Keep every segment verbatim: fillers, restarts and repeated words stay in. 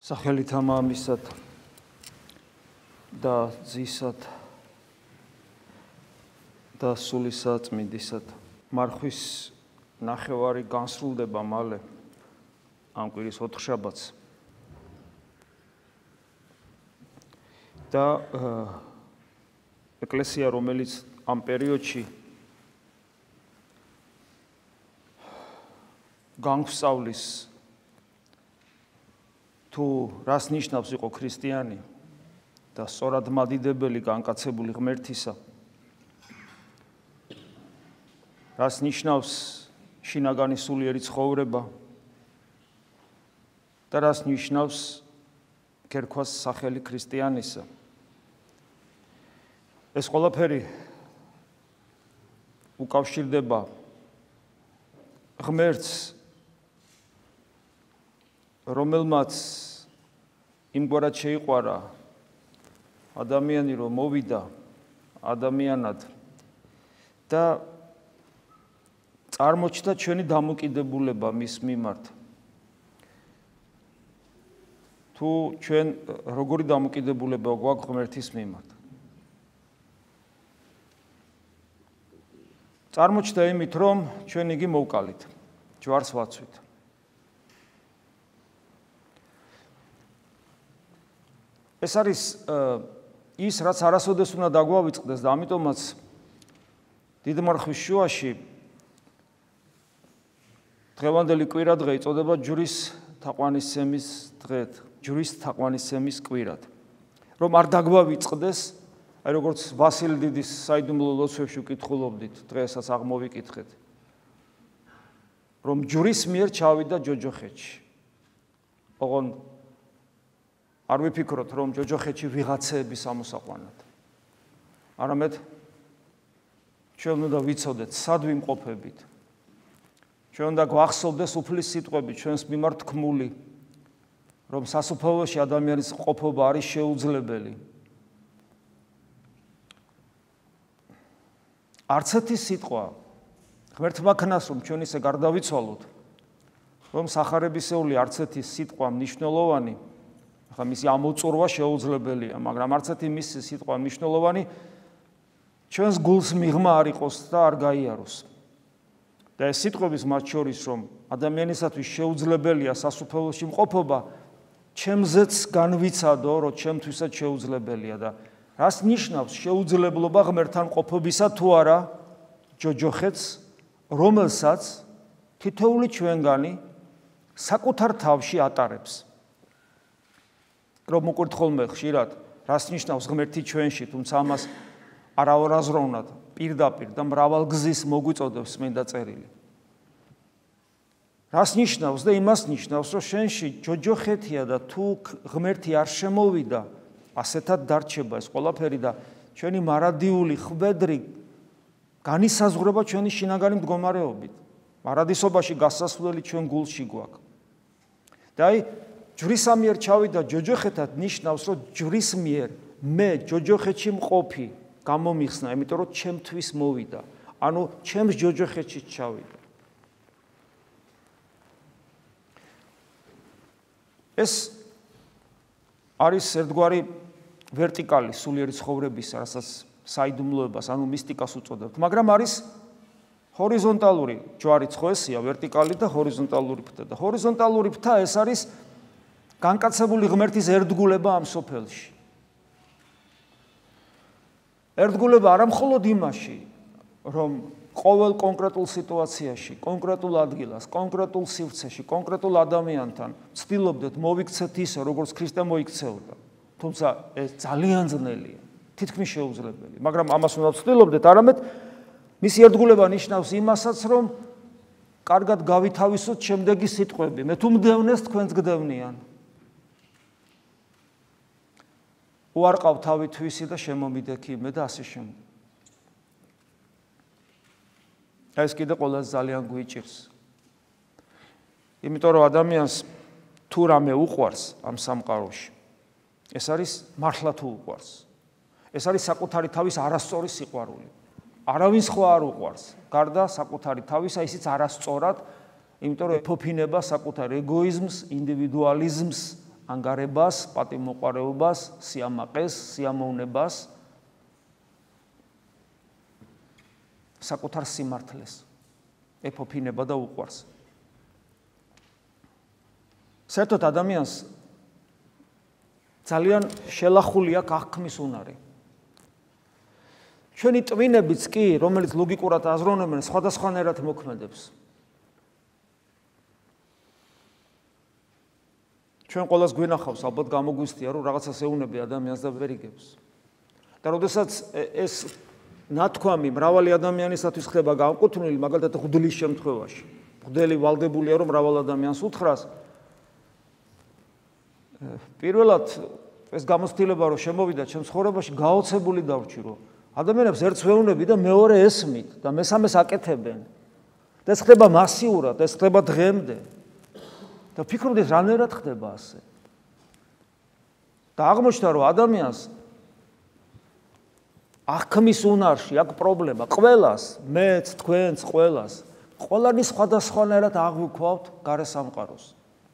სახელით ამისად და ძისად და სულისა წმინდისად მარხვის ნახევარი განსრულდება მალე ამ კვირის ოთხშაბათს და ეკლესია რომელიც ამ პერიოდში განვსწავლის თუ რას ნიშნავს იყო ქრისტიანი და სწორად მადიდებელი განკაცებული ღმერთისა რას ნიშნავს შინაგანი სულიერი ცხოვრება და რას ნიშნავს ქერქვას სახელი ქრისტიანისა ეს ყველაფერი უკავშირდება ღმერთს რომელმაც იმგვარად შეიყვარა ადამიანი რომ მოვიდა ადამიანად და წარმოჩნდა ჩვენი დამოკიდებულება მის მიმართ თუ ჩვენ როგორი დამოკიდებულება გვაქვს ღმერთის მიმართ წარმოჩნდა იმით რომ ჩვენ იგი მოვკალით ჯვარს ვაცვით ეს არის ის რაც არასოდეს უნდა დაგვავიწყდეს და ამიტომაც დიდმარხვის შუაში დღევანდელი კვირადღე იწოდება ჯვრის თაყვანისცემის დღედ ჯვრის თაყვანისცემის კვირად რომ არ დაგვავიწყდეს აი როგორც ვასილ დიდის საიდუმლო ლოცვებში ვკითხულობდით დღესაც აღმოვიკითხეთ რომ ჯვრის მიერ ჩავიდა ჯოჯოხეთში ოღონ არ ვიფიქროთ რომ ჯოჯოხეთში ვიღაცეების ამოსაყვანად არამედ ჩვენ უნდა ვიცოდეთ სად ვიმყოფებით ჩვენ უნდა გვახსოვდეს უფლის სიტყვები ჩვენს მიმართ თქმული რომ სასუფეველოში ადამიანის ყოფობა არის შეუძლებელი არც ერთი სიტყვა ღმერთმა ქნას რომ ჩვენ ისე გარდავიცვალოთ რომ სახარებისეული არც ერთი სიტყვა მნიშვნელოვანი ახლა მისი ამოწურვა შეუძლებელია, მაგრამ არც ერთი მისი სიტყვა მნიშვნელოვანი ჩვენს გულს მიღმა არ იყოს და არ გაიაროს. და ეს სიტყვების მათ შორის რომ ადამიანისათვის შეუძლებელია სასუფეველოში მყოფობა, ჩემზეც განვიცადო, რომ ჩემთვისაც შეუძლებელია და რას ნიშნავს შეუძლებლობა ღმერთთან ყოფობისა თუ არა ჯოჯოხეთს, რომელსაც თითოეული ჩვენგანი საკუთარ თავში ატარებს. რომ მოკურთხოლმე ხშირად რას ნიშნავს ღმერთი ჩვენში, თუმცა ამას არაორაზროვნად პირდაპირ და მრავალ გზის მოგვიწოდებს წმინდა წერილი. რას ნიშნავს და იმას ნიშნავს, რომ შენში ჯოჯოხეთია და თუ ღმერთი არ შემოვიდა, ასეთად დარჩება ეს ყველაფერი და ჩვენი მარადიული ხვედრი განისაზღვრება ჩვენი შინაგანი მდგომარეობით. მარადისობაში გასასვლელი ჩვენ გულში გვაქვს. და აი ჯვრის მიერ ჩავიდა ჯოჯოხეთად ნიშნავს რომ ჯვრის მიერ მე ჯოჯოხეთში მყოფი გამომიხსნა, იმიტომ რომ ჩემთვის მოვიდა. ანუ ჩემს ჯოჯოხეთში ჩავიდა. ეს არის ერთგვარი ვერტიკალი სულიერი ცხოვრებისა, რასაც საიდუმლოებას, ანუ მისტიკას უწოდებთ, მაგრამ არის ჰორიზონტალური ჯვარიც ხო ესია, ვერტიკალი და ჰორიზონტალური ფრთა და ჰორიზონტალური ფრთა ეს არის განკაცებული ღმერთის ერთგულება ამ სოფელში. ერთგულება არა მხოლოდ იმაში, რომ ყოველ კონკრეტულ სიტუაციაში, კონკრეტულ ადგილას, კონკრეტულ სივრცეში, კონკრეტულ ადამიანთან ცდილობდეთ მოვიქცეთ ისე, როგორც ქრისტე მოიქცეოდა. თუმცა ეს ძალიან ძნელია, თითქმის შეუძლებელი, მაგრამ ამას უნდა ცდილობდეთ, არამედ მისი ერთგულება ნიშნავს იმასაც, რომ კარგად გავითავისოთ შემდეგი სიტყვები. მე თუ მდევნეს თქვენც გდევნიან. უარყავ თავი თვისი და შემომიდექი მე და ასე შემდეგ. ეს კიდე ყველაზე ძალიან გვიჭირს. იმიტომ რომ ადამიანს თუ რამე უყვარს ამ სამყაროში, ეს არის მართლა თუ უყვარს. ეს არის საკუთარი თავის არასწორი სიყვარული. არავინ სხვა არ უყვარს, გარდა საკუთარი თავისა, ისიც არასწორად, იმიტომ რომ ეფოფინება საკუთარ ეგოიზმს, ინდივიდუალიზმს, ანგარებას, პატივმოყვარეობას, სიამაყეს, სიამოვნებას, საკუთარ სიმართლეს ეფოფინება და უყვარს. საერთოდ ადამიანს ძალიან შელახული აქვს აღქმის უნარი. ჩვენი ტვინებიც კი, რომელიც ლოგიკურად აზროვნებენ, სხვადასხვანაირად მოქმედებს. ჩვენ ყველას გვინახავს, ალბათ გამოგვისწია, რომ რაღაცას ეუნები ადამიანს და ვერ იგებს. და როდესაც ეს ნათქვამი მრავალი ადამიანისათვის ხდება განკუთვნილი, მაგალითად ღვთლის შემთხვევაში. ღვთელი ვალდებულია, რომ მრავალ ადამიანს უთხრას. პირველად ეს გამოცდილება რომ შემოვიდა ჩემს ცხოვრებაში, გაოცებული დავრჩი, რომ ადამიანებს ერთს ვეუნები და მეორე ესმით და მესამეს აკეთებენ. და ეს ხდება მასიურად, ეს ხდება დღემდე. და ფიქრობდი რანაირად ხდება ასე. და აღმოჩნდა რომ ადამიანს აღქმის უნარში აქვს პრობლემა. ყველას, მეც, თქვენც, ყველას, ყველანი სხვადასხვანაირად აღვიქვავთ გარე სამყაროს.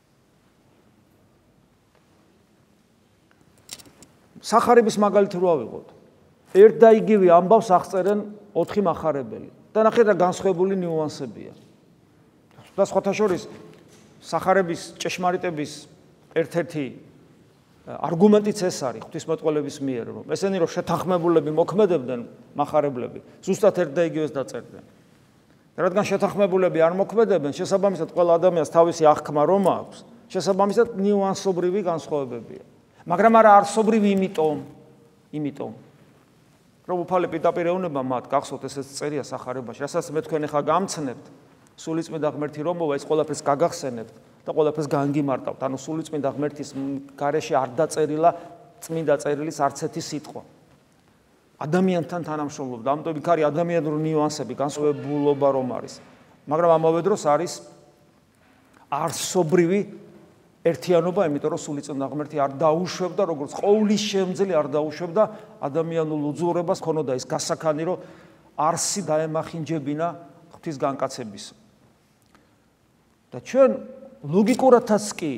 სახარების მაგალითი რო ავიღოთ. ერთ და იგივე ამბავს აღწერენ ოთხი מחარებელი. და ნახეთ რა განსხვავებული ნიუანსებია. და სხვათა შორის სახარების ჭეშმარიტების ერთ-ერთი არგუმენტიც ეს არის ღვთისმეტყველების მიერ, რომ ესენი რომ შეთანხმებულები მოქმედებდნენ מחარებლები, ზუსტად ერთ და იგივეს დაწერდნენ. რადგან შეთანხმებულები არ მოქმედებენ, შესაბამისად ყველა ადამიანს თავისი აღქმა რომ აქვს, შესაბამისად ნიუანსობრივი განსხვავებებია. მაგრამ არა არსობრივი იმიტომ, იმიტომ რომ უფალი პირდაპირ ეუბნება მათ, გახსოვთ ესეც წერია სახარებაში, რასაც მე თქვენ ახლა გამცნებთ, სულიწმიდა ღმერთი რომ მოვა, ეს ყველაფერს გაგახსენებთ და ყველაფერს გაანგიმარტავთ. ანუ სულიწმიდა ღმერთის გარეშე არ დაწერილა წმინდა წერილის არც ერთი სიტყვა. ადამიანთან თანამშრომლობდა, ამიტომ იქ არის ადამიანური ნიუანსები, განსხვავებულობა რომ არის. მაგრამ ამავე დროს არის არსობრივი ერთიანობა, იმიტომ რომ სულიწმიდა ღმერთი არ დაუშვებდა, როგორც ყოვლის შემძლე არ დაუშვებდა ადამიანულ უძურებას, ქონოდა ის გასაქანი, რომ არსი დაემახინჯებინა ღვთის განკაცებისა. და ჩვენ ლოგიკურადაც კი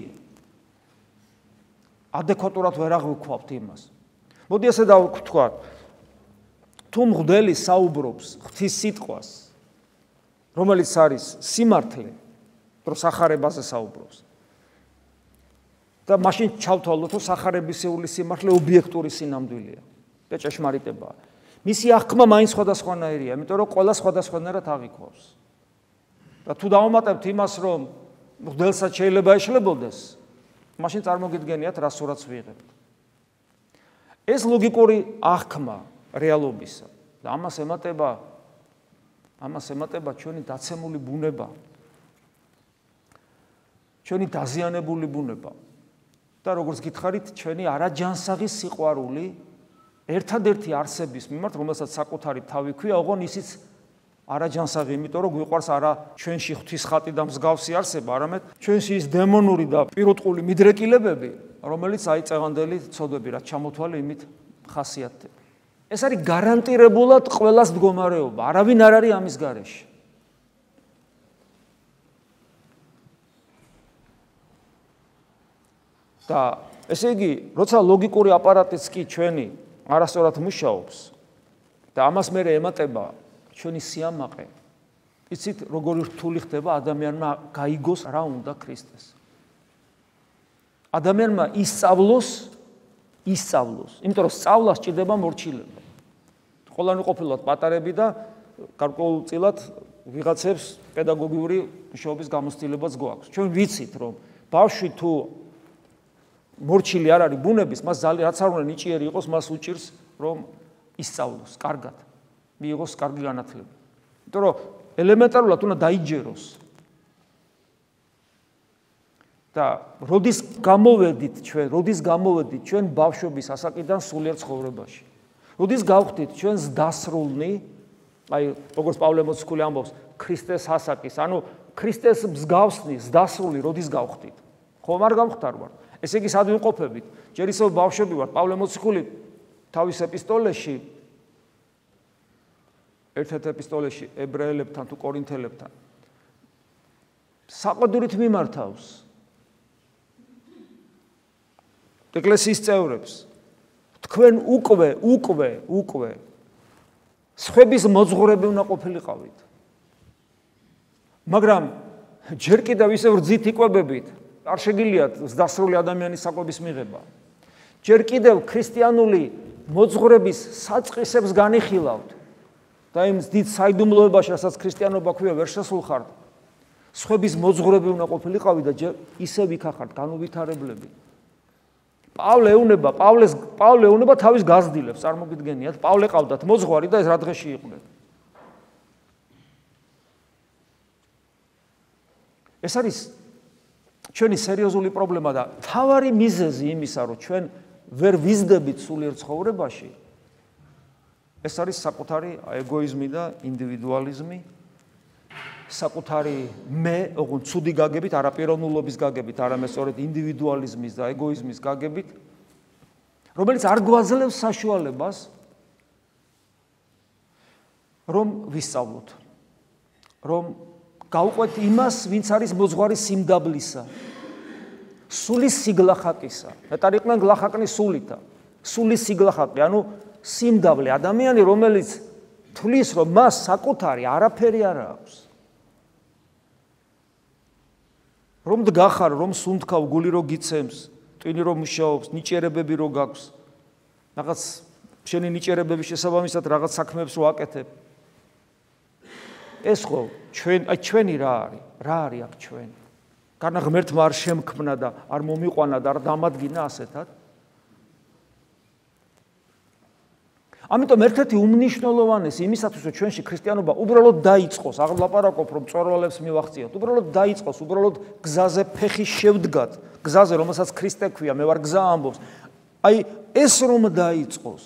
ადეკვატურად ვერ აღვიქვავთ იმას. მოდი ასე დავგვთქვათ, თუ მღვდელი საუბრობს ღვთის სიტყვას, რომელიც არის სიმართლე, რომ სახარებაზე საუბრობს. და მაშინ ჩავთვალოთ, რომ სახარებისეული სიმართლე ობიექტური სინამდვილეა და ჭეშმარიტებაა. მისი აღქმა მაინც სხვადასხვანაირია, იმიტომ რომ ყველა სხვადასხვანაირად აღიქვავს. და თუ დავუმატებთ იმას, რომ მღვდელსაც შეიძლება ეშლებოდეს, მაშინ წარმოგიდგენიათ, რა სურათს ვიღებთ. ეს ლოგიკური აღქმა რეალობისა და ამას ემატება ამას ემატება ჩვენი დაცემული ბუნება, ჩვენი დაზიანებული ბუნება. და როგორც გითხარით, ჩვენი არაჯანსაღი სიყვარული ერთადერთი არსების მიმართ, რომელსაც საკუთარი თავი ქვია, ოღონ ისიც არაჯანსაღი, იმიტომ რომ გვიყვარს არა ჩვენში ღვთის ხატი და მსგავსი არსება, არამედ ჩვენში ის დემონური და პირუტყული მიდრეკილებები, რომელიც აი წევანდელი ცოდვები, რაც ჩამოთვალე იმით ხასიათდება. ეს არის გარანტირებულად ყველას მდგომარეობა, არავინ არ არის ამის გარეშე. და ესე იგი, როცა ლოგიკური აპარატიც კი ჩვენი არასწორად მუშაობს და ამას მერე ემატება ჩვენი სიამაყე, იცით როგორი რთული ხდება ადამიანმა გაიგოს რა უნდა ქრისტეს. ადამიანმა ისწავლოს, ისწავლოს, იმიტომ რომ სწავლა სჭირდება მორჩილება. ყველანი ყოფილვართ პატარები და გარკვეულწილად ვიღაცებს პედაგოგიური მუშაობის გამოცდილებაც გვაქვს. ჩვენ ვიცით, რომ ბავშვი თუ მორჩილი არ არის ბუნების, მას ძალიან რაც არ უნდა ნიჭიერი იყოს, მას უჭირს რომ ისწავლოს კარგად, მიიღოს კარგი განათლება. იმიტომ რომ ელემენტარულად უნდა დაიჯეროს. და როდის გამოვედით ჩვენ, როდის გამოვედით ჩვენ ბავშვობის ასაკიდან სულიერ ცხოვრებაში. როდის გავხდით ჩვენს დასრულნი, აი როგორც პავლე მოციქული ამბობს, ქრისტეს ასაკის, ანუ ქრისტეს მსგავსნის დასრული როდის გავხდით? ხომ არ გავხდარვართ? ესე იგი სად ვიმყოფებით? ჯერ ისევ ბავშვები ვართ. პავლე მოციქული თავის ეპისტოლეში, ერთ-ერთ ეპისტოლეში ებრაელებთან თუ კორინთელებთან საყდურით მიმართავს. ეკლესიის წევრებს, თქვენ უკვე, უკვე, უკვე სხვების მოძღვრები უნდა ყოფილიყავით. მაგრამ ჯერ კიდევ ისევ რძით იკვებებით, არ შეგიძლიათ დასრული ადამიანის საკვების მიღება. ჯერ კიდევ ქრისტიანული მოძღვრების საწყისებს განიხილავთ და იმ დიდ საიდუმლოებაში, რასაც ქრისტიანობა ქვია, ვერ შესულხართ. სხვების მოძღვრები უნდა ყოფილიყავით და ისევ იქ ახართ განუვითარებლები. პავლე ეუნება, პავლეს პავლე ეუნება თავის გაზრდილებს, წარმოგიდგენიათ, პავლე ყავდათ მოძღვარი და ეს რა დღეში იყვნენ. ეს არის ჩვენი სერიოზული პრობლემა და თავარი მიზეზი იმისა, რომ ჩვენ ვერ ვიზდებით სულიერ ცხოვრებაში, ეს არის საკუთარი ეგოიზმი და ინდივიდუალიზმი, საკუთარი მე, ოღონდ ცუდი გაგებით, არა პიროვნულობის გაგებით, არამედ სწორედ ინდივიდუალიზმის და ეგოიზმის გაგებით, რომელიც არ გვაძლევს საშუალებას, რომ ვისწავლოთ, რომ გავყვეთ იმას, ვინც არის მოძღვარი სიმდაბლისა, სულის სიგლახაკისა. მეტად იყვნენ გლახაკნის სულითა, სულის სიგლახაკი, ანუ სიმდაბლე, ადამიანი, რომელიც თვლის, რომ მას საკუთარი არაფერი არ აქვს. რომ დგახარ, რომ სუნთქავ, გული რო გიცემს, ტვინი რო მუშაობს, ნიჭიერებები რო გაქვს, რაღაც შენი ნიჭიერებების შესაბამისად რაღაც საქმეებს რო აკეთებ. ეს ხო ჩვენ, აი ჩვენი რა არის? რა არის აქ ჩვენი? განა ღმერთმა არ შემქმნა და არ მომიყვანა და არ დამადგინა ასეთად. ამიტომ ერთ-ერთი უმნიშვნელოვანესი იმისათვის, რომ ჩვენში ქრისტიანობა უბრალოდ დაიწყოს, აღარ ვლაპარაკობ, რომ მწვერვალებს მივახციოთ, უბრალოდ დაიწყოს, უბრალოდ გზაზე ფეხი შევდგათ, გზაზე, რომელსაც ქრისტე ქვია, მე ვარ გზა ამბობს. აი ეს რომ დაიწყოს,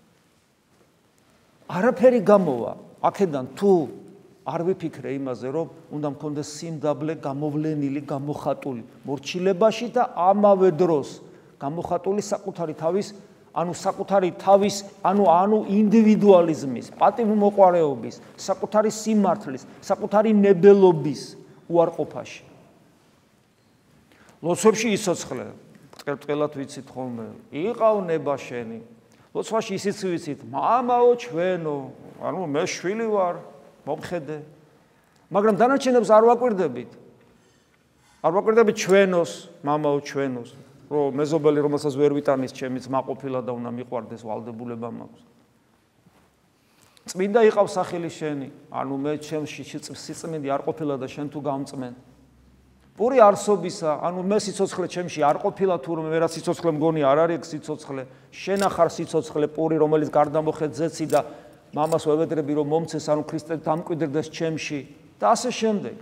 არაფერი გამოვა, აქედან თუ არ ვიფიქრე იმაზე, რომ უნდა მქონდეს სიმდაბლე გამოვლენილი, გამოხატული მორჩილებაში და ამავე დროს გამოხატული საკუთარი თავის ანუ საკუთარი თავის, ანუ ანუ ინდივიდუალიზმის, პატივმოყვარეობის, საკუთარი სიმართლის, საკუთარი ნებელობის უარყოფაში. ლოცვებში იცოცხლე, ტყერტყელად ვიცით ხოლმე, იყავნება შენი. ლოცვაში ისიც ვიცით, მამაო ჩვენო, ანუ მე შვილი ვარ, მომხედე. მაგრამ დანარჩენებს არ ვაკვირდებით. არ ვაკვირდებით ჩვენოს, მამაო ჩვენოს. რომ მეზობელი რომელსაც ვერ ვიტანის ჩემიც მაყოფილა და უნდა მიყვარდეს ვალდებულება მაქვს. წმინდა იყავს სახელი შენი, ანუ მე ჩემში სიწმინდი არ ყოფილა და შენ თუ გამწმენ. პური არსობისა, ანუ მე სიცოცხლე ჩემში არ ყოფილა თუ რომ ვერა სიცოცხლე მგონი არ არის სიცოცხლე, შენ ახარ სიცოცხლე პური რომელიც გარდამოხეთ ზეცი და მამას ვევედრები რომ მომცეს, ანუ ქრისტე დამკვიდრდეს ჩემში და ასე შემდეგ.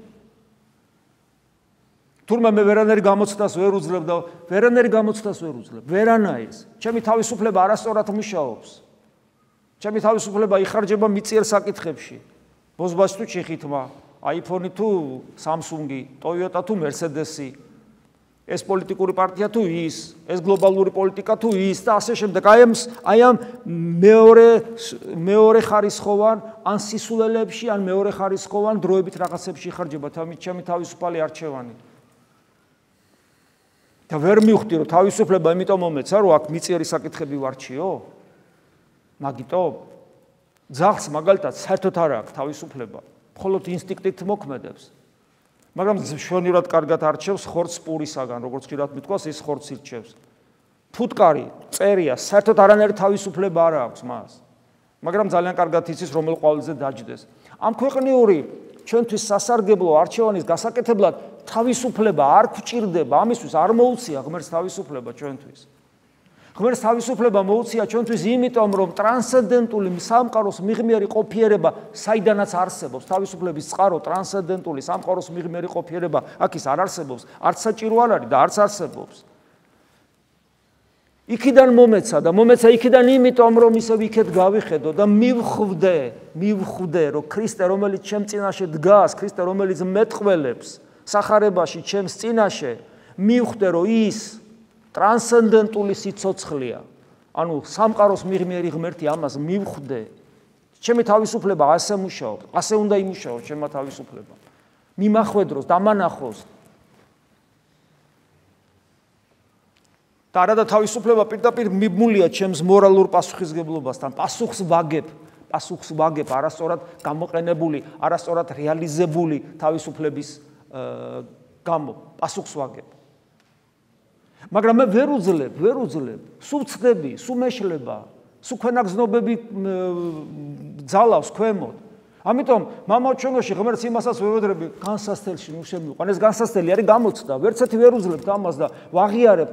თურმე მე ვერანაირ გამოცდას ვერ უძლებ და ვერანაირ გამოცდას ვერ უძლებ. ვერანაირს. ჩემი თავისუფლება არასწორად მუშაობს. ჩემი თავისუფლება იხარჯება მიწიერ საკითხებში. ბოზბას თუ ჩიხითმა, აიფონი თუ სამსუნგი, ტოიოტა თუ მერსედესი, ეს პოლიტიკური პარტია თუ ის, ეს გლობალური პოლიტიკა თუ ის და ასე შემდეგ. აი ამ აი ამ მეორე მეორე ხარისხოვან ან სისულელებში, ან მეორე ხარისხოვან დროებით რაღაცებში იხარჯება ჩემი თავისუფალი არჩევანი. და ვერ მივხვდი რომ თავისუფლება იმიტომ მომეცა რომ აქ მიწიერი საკითხები ვარჩიო მაგიტომ ძაღლს მაგალითად საერთოდ არ აქვს თავისუფლება მხოლოდ ინსტინქტით მოქმედებს მაგრამ შვენივრად კარგად არჩევს ხორცს პურისაგან როგორც ხშირად მithქვას ის ხორცს ირჩევს ფუტკარი წერია საერთოდ არანაირი თავისუფლება არ აქვს მას მაგრამ ძალიან კარგად იცის რომელ ყვავილზე დაჯდეს ამ ქვეყნიური ჩვენთვის სასარგებლო არჩევანის გასაკეთებლად თავისუფლება არ გვჭირდება, ამისთვის არ მოუწია ღმერთს თავისუფლება ჩვენთვის. ღმერთს თავისუფლება მოუწია ჩვენთვის იმიტომ, რომ ტრანსცენდენტული სამყაროს მიღმიერი ყოფიერება საიდანაც არსებობს, თავისუფლების წყარო ტრანსცენდენტული სამყაროს მიღმიერი ყოფიერება აქ ის არ არსებობს, არც საჭირო არ არის და არც არსებობს. იქიდან მომეცა და მომეცა იქიდან იმიტომ, რომ ისევ იქეთ გავიხედო და მივხვდე, მივხვდე, რომ ქრისტე, რომელიც ჩემ წინაშე დგას, ქრისტე, რომელიც მეტყველებს სახარებაში ჩემს წინაშე, მივხვდე, რომ ის ტრანსცენდენტული სიცოცხლეა. ანუ სამყაროს მიღმიერი ღმერთი ამას მივხვდე. ჩემი თავისუფლება ასე მუშაობს, ასე უნდა იმუშაოს ჩემმა თავისუფლება. მიმახვედროს, დამანახოს. და არა და თავისუფლება პირდაპირ მიბმულია ჩემს მორალურ პასუხისგებლობასთან, პასუხს ვაგებ, პასუხს ვაგებ არასწორად გამოყენებული, არასწორად რეალიზებული თავისუფლების გამო, პასუხს ვაგებ. მაგრამ მე ვერ უძლებ, ვერ უძლებ, სულ ვწდები, სულ მეშლება, სულ ქვენაგზნობები ძალავს ქვემოთ. ამიტომ მამაჩვენოში ღმერთს იმასაც ვევედრები განსასწელში ნუ შემიყვან. ეს განსასწელი არის გამოცდა, ვერც ერთი ვერ უძლებთ ამას და ვაღიარებ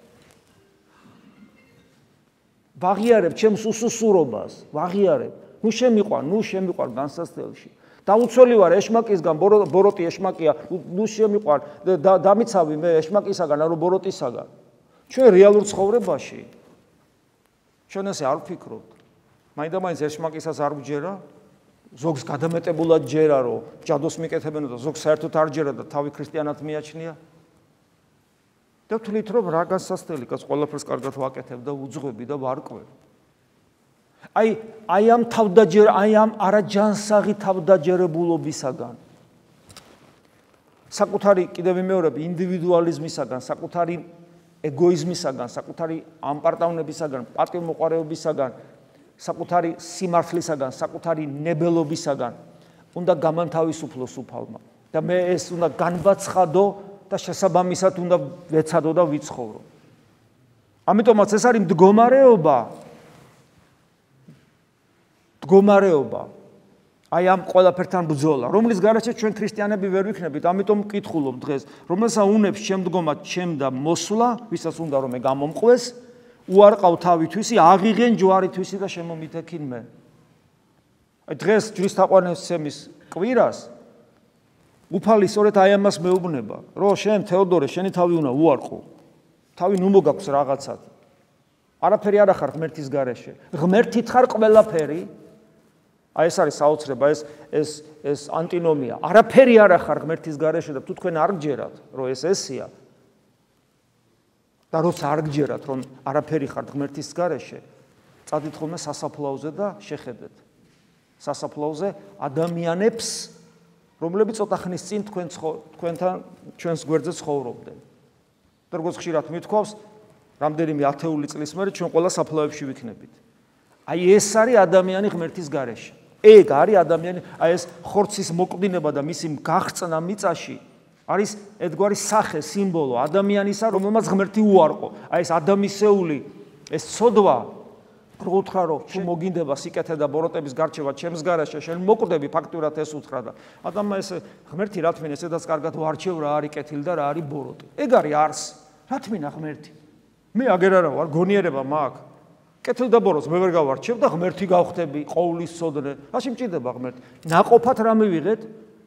ვაღიარებ ჩემს უსუსურობას, ვაღიარებ. ნუ შემიყვან, ნუ შემიყვან განსასწელში. დაუცველი ვარ ეშმაკისგან, ბოროტი ეშმაკია, ნუ შემიყვან და დამიცავი მე ეშმაკისაგან, არო ბოროტისაგან. ჩვენ რეალურ ცხოვრებაში ჩვენ ესე არ ვფიქრობთ. მაინდა-მაინც ეშმაკისას არ ვჯერა, ზოგს გადამეტებულად ჯერა, რომ ჯადოს მიკეთებენ და ზოგს საერთოდ არ ჯერა და თავი ქრისტიანად მიაჩნია. და ვთვლით, რომ რა განსასწრელი კაც ყველაფერს კარგად ვაკეთებ და უძღვები და ვარკვევ. აი, აი ამ თავდაჯერ, აი ამ არაჯანსაღი თავდაჯერებულობისაგან. საკუთარი კიდევ ვიმეორებ ინდივიდუალიზმისაგან, საკუთარი ეგოიზმისაგან, საკუთარი ამპარტავნებისაგან, პატივმოყვარეობისაგან, საკუთარი სიმართლისაგან, საკუთარი ნებელობისაგან უნდა გამანთავისუფლოს უფალმა. და მე ეს უნდა განვაცხადო და შესაბამისად უნდა ვეცადო და ვიცხოვრო. ამიტომაც ეს არის მდგომარეობა. მდგომარეობა. აი ამ ყველაფერთან ბრძოლა, რომლის გარეშე ჩვენ ქრისტიანები ვერ ვიქნებით, ამიტომ ვკითხულობ დღეს, რომელსაც უნებს შემდგომად ჩემ და მოსვლა, ვისაც უნდა რომ მე გამომყვეს, უარყავ თავითვისი, აღიღენ ჯვარითვისი და შემომითექინ მე. აი დღეს ჯვრის თაყვანისცემის კვირას უფალი სწორედ აი ამას მეუბნება, რომ შენ თეოდორე, შენი თავი უნდა უარყო. თავი ნუ მოგაქვს რაღაცად. არაფერი არ ახარ ღმერთის გარეშე. ღმერთით ხარ ყველაფერი. აი ეს არის საოცრება, ეს ეს ეს ანტინომია. არაფერი არ ახარ ღმერთის გარეშე და თუ თქვენ არ გჯერათ, რომ ეს ესია და როცა არ გჯერათ, რომ არაფერი ხარ ღმერთის გარეშე, წადით ხოლმე სასაფლაოზე და შეხედეთ. სასაფლაოზე ადამიანებს, რომლებიც ცოტა ხნის წინ თქვენ თქვენთან ჩვენს გვერდზე ცხოვრობდნენ. და როგორც ხშირად მithქვავს, რამდენიმე ათეული წლის მერე ჩვენ ყველა საფლავებში ვიქნებით. აი ეს არის ადამიანი ღმერთის გარეშე. ეგ არის ადამიანი, აი ეს ხორცის მოკვდინება და მისი გაღწნა მიწაში არის ერთგვარი სახე, სიმბოლო ადამიანისა, რომელმაც ღმერთი უარყო. აი ეს ადამიანისეული, ეს ცოდვა, რო უთხრა, რომ თუ მოგინდება სიკეთე და ბოროტების გარჩევა ჩემს გარეშე, შენ მოკვდები, ფაქტურად ეს უთხრა და ადამიანმა ეს ღმერთი რა თქმა უნდა, ესედაც კარგად ვარჩევ რა არის კეთილი და რა არის ბოროტი. ეგ არის არსი. რა თქმა უნდა ღმერთი. მე აგერ არა ვარ, გონიერება მაქვს. კეთილ და ბოროტს მე ვერ გავარჩევ და ღმერთი გავხდები, ყოვლის სოდნე. რაში მჭირდება ღმერთი? ნაყოფად რა მივიღეთ?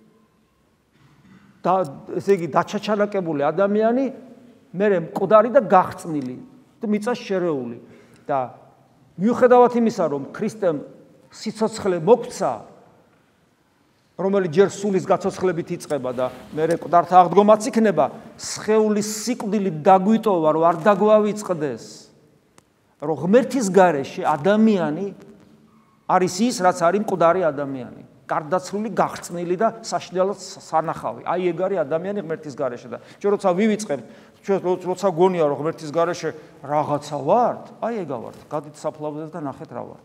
და ესე იგი დაჩაჩალაკებული ადამიანი მერე მკვდარი და გაღწნილი და მიწას შერეული და მიუხედავად იმისა, რომ ქრისტემ სიცოცხლე მოგცა, რომელიც ჯერ სულის გაცოცხლებით იწყება და მერე მკვდართა აღდგომაც იქნება, სხეულის სიკვდილი დაგვიტოვა, რომ არ დაგვავიწყდეს, რომ ღმერთის გარეშე ადამიანი არის ის, რაც არის მკვდარი ადამიანი. გარდაცვლილი, გაღწნილი და საშინელად სანახავი. აი ეგ არის ადამიანი ღმერთის გარეშე და ჩვენ როცა ვივიწყებთ, ჩვენ როცა გონია რომ ღმერთის გარეშე რაღაცა ვართ, აი ეგა ვართ. გადით საფლავზე და ნახეთ რა ვართ.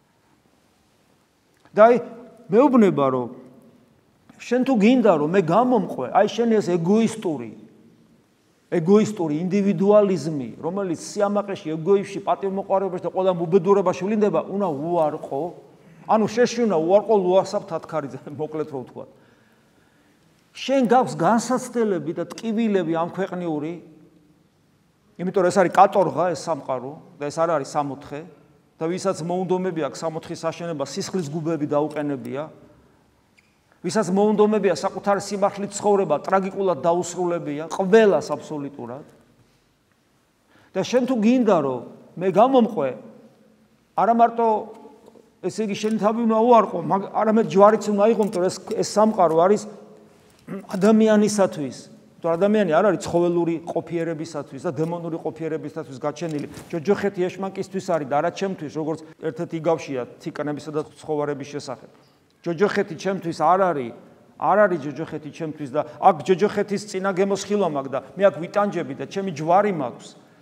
და აი მეუბნება რომ შენ თუ გინდა რომ მე გამომყვე, აი შენი ეს ეგოისტური ეგოისტური ინდივიდუალიზმი, რომელიც სიამაყეში, ეგოიზმში, პატივმოყვარეობაში და ყველა უბედურებაში ვლინდება, უნდა უარყო. ანუ შეშუნა უარყო ლუასაბ თათქარიძე, მოკლედ რო ვთქვა. შენ გაქვს განსაცდელები და ტკივილები ამ ქვეყნიური, იმიტომ რომ ეს არის კატორღა, ეს სამყარო და ეს არ არის სამოთხე და ვისაც მოუნდომები აქვს სამოთხის აშენება, სისხლის გუბები დაუყენებია. ვისაც მოუნდომებია საკუთარი სიმართლით ცხოვრება, ტრაგიკულად დაუსრულებია, ყველას აბსოლუტურად. და შენ თუ გინდა რომ მე გამომყვე, არა მარტო ესე იგი შენ თავი უნდა უარყო, არამედ ჯვარიც უნდა აიღო, ეს ეს სამყარო არის ადამიანისათვის. თუ ადამიანი არ არის ცხოველური ყოფიერებისათვის და დემონური ყოფიერებისათვის გაჩენილი. ჯოჯოხეთი ეშმაკისთვის არის და არა ჩემთვის, როგორც ერთ-ერთი იგავშია ციკანებისა და ცხოვარების შესახებ. ჯოჯოხეთი ჩემთვის არ არის, არ არის ჯოჯოხეთი ჩემთვის და აქ ჯოჯოხეთის წინა გემოსხილვა მაქვს და მე აქ ვიტანჯები და ჩემი ჯვარი მაქვს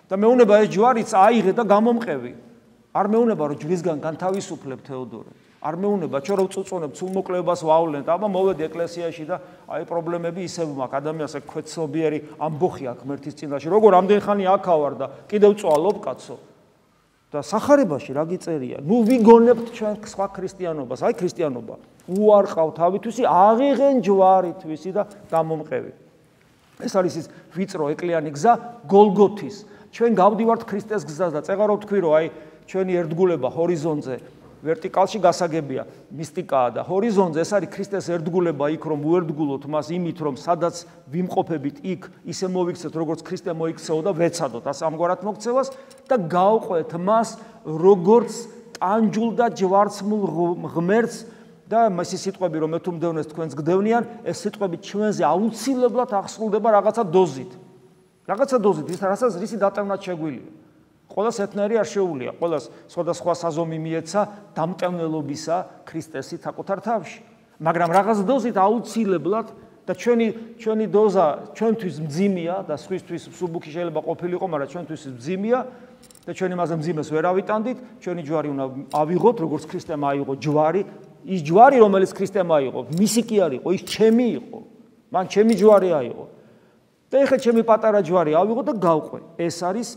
და მეუნება ეს ჯვარიც აიღე და გამომყევი. არ მეუნება რომ ჯვრისგან განთავისუფლებ თეოდორე. არ მეუნება ჩვენ რომ წუწუნებ ცულმოკლეობას ვავლენთ, აბა მოვედი ეკლესიაში და აი პრობლემები ისევ მაქვს. ადამიანს ეგ ქვეცნობიერი ამბოხი აქვს ღმერთის წინაშე. როგორ ამდენ ხანი აქავარ და კიდევ წვალობ კაცო. და სახარებაში რა გიწერია? ნუ ვიგონებთ ჩვენ სხვა ქრისტიანობას, აი ქრისტიანობა. უარყავ თავითვისი, აღიღენ ჯვარითვისი და გამომყევი. ეს არის ის ვიწრო ეკლიანი გზა გოლგოთის. ჩვენ გავდივართ ქრისტეს გზას და წეღარო თქვი რომ აი ჩვენი ერთგულება ჰორიზონტზე ვერტიკალში გასაგებია, მისტიკაა და ჰორიზონტზე ეს არის ქრისტეს ერთგულება იქ რომ უერთგულოთ მას იმით რომ სადაც ვიმყოფებით იქ ისე მოვიქცეთ როგორც ქრისტე მოიქცეო და ვეცადოთ ას ამგვარად მოქცევას და გავყვეთ მას როგორც ტანჯულ და ჯვარცმულ ღმერთს და მისი სიტყვები რომ მე თუ მდევნეს თქვენს გდევნიან ეს სიტყვები ჩვენზე აუცილებლად აღსრულდება რაღაცა დოზით. რაღაცა დოზით ის რასაც რისი დატევნაც შეგვიძლია. ყველას ერთნაირი არ შეუძლია, ყველას სხვადასხვა საზომი მიეცა დამტევნელობისა ქრისტესით საკუთარ თავში. მაგრამ რაღაც დოზით აუცილებლად და ჩვენი ჩვენი დოზა ჩვენთვის მძიმეა და სხვისთვის მსუბუქი შეიძლება ყოფილიყო, მაგრამ ჩვენთვის მძიმეა და ჩვენ იმაზე მძიმეს ვერ ავიტანდით, ჩვენი ჯვარი უნდა ავიღოთ, როგორც ქრისტემ აიღო ჯვარი, ის ჯვარი რომელიც ქრისტემ აიღო, მისი კი არ იყო, ის ჩემი იყო. მან ჩემი ჯვარი აიღო. და ეხლა ჩემი პატარა ჯვარი ავიღო და გავყვე. ეს არის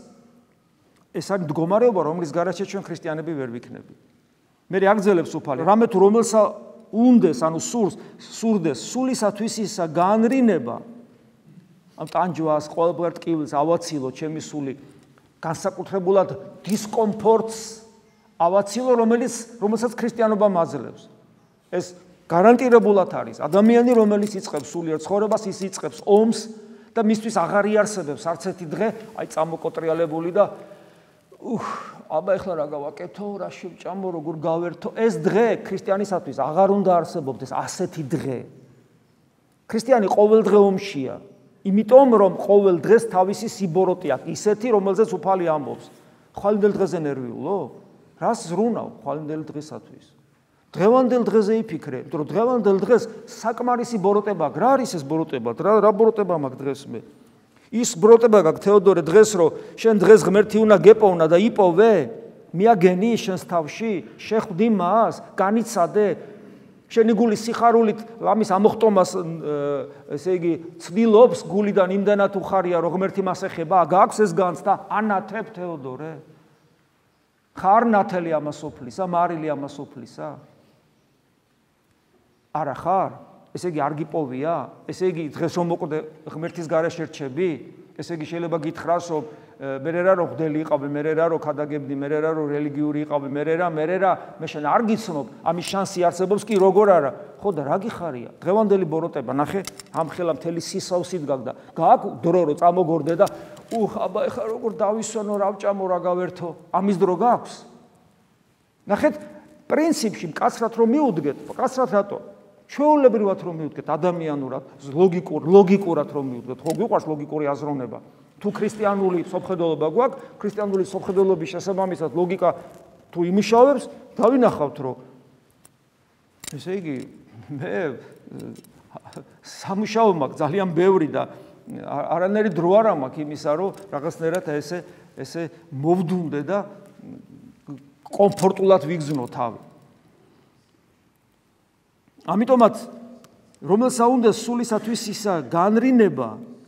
ეს არის მდგომარეობა, რომლის გარშე ჩვენ ქრისტიანები ვერ ვიქნები. მე აგძელებს უფალი, რამე თუ რომელსა უნდეს, ანუ სურს, სურდეს სულისათვის ისა განრინება. ამ ტანჯვას, ყოველგვარ ტკივილს ავაცილო ჩემი სული, განსაკუთრებულად დისკომფორტს ავაცილო, რომელიც რომელსაც ქრისტიანობა მაძლევს. ეს გარანტირებულად არის. ადამიანი, რომელიც იწყებს სულიერ ცხოვრებას, ის იწყებს ომს და მისთვის აღარ იარსებებს არც ერთი დღე, აი წამოკოტრიალებული და უხ, აბა ეხლა რა გავაკეთო, რა შევჭამო, როგორ გავერთო. ეს დღე ქრისტიანისათვის აღარ უნდა არსებობდეს ასეთი დღე. ქრისტიანი ყოველ დღე ომშია. იმიტომ რომ ყოველ დღეს თავისი სიბოროტე აქვს, ისეთი, რომელზეც უფალი ამბობს. ხვალინდელ დღეზე ნერვიულო? რას ზრუნავ ხვალინდელ დღესათვის? დღევანდელ დღეზე იფიქრე, იმიტომ რომ დღევანდელ დღეს საკმარისი ბოროტება აქვს. რა არის ეს ბოროტება? რა რა ბოროტება მაქვს დღეს მე? ის ბროტება გაქვს თეოდორე დღეს რომ შენ დღეს ღმერთი უნდა გეპოვნა და იპოვე მიაგენი შენს თავში შეხვდი მას განიცადე შენი გული სიხარულით ამის ამოხტომას ესე იგი ცდილობს გულიდან იმდანაც უხარია რომ ღმერთი მას ეხება გაქვს ეს განცდა ანათებ თეოდორე ხარ ნათელი ამასოფლისა მარილი ამასოფლისა არა ხარ ესე იგი არ გიპოვია, ესე იგი დღეს რომ მოკვდე ღმერთის გარეშე რჩები, ესე იგი შეიძლება გითხრას რომ მე რა რო ხდელი იყავი, მე რა რო ქადაგებდი, მე რა რო რელიგიური იყავი, მე რა, მე რა, მე შენ არ გიცნობ, ამის შანსი არსებობს კი როგორ არა. ხო და რა გიხარია? დღევანდელი ბოროტება, ნახე, ამხელა მთელი სისავსით გაგდა. გააქვს დრო რო წამოგორდე და უხ, აბა ეხა როგორ დავისვენო, რა ვჭამო, რა გავერთო. ამის დრო გაქვს? ნახეთ, პრინციპში მკაცრად რომ მიუდგეთ, მკაცრად რატო? ჩვეულებრივად რომ მივდგეთ ადამიანურად, ლოგიკურ, ლოგიკურად რომ მივდგეთ, ხო გიყვარს ლოგიკური აზროვნება. თუ ქრისტიანული სოფხედელობა გვაქვს, ქრისტიანული სოფხედელობის შესაბამისად ლოგიკა თუ იმუშავებს, დავინახავთ რომ ესე იგი მე სამუშაო მაქვს ძალიან ბევრი და არანაირი დრო არ მაქვს იმისა, რომ რაღაცნაირად ესე ესე მოვდუნდე და კომფორტულად ვიგზნო თავი. ამიტომაც რომელსა უნდა სულისათვის ისა განრინება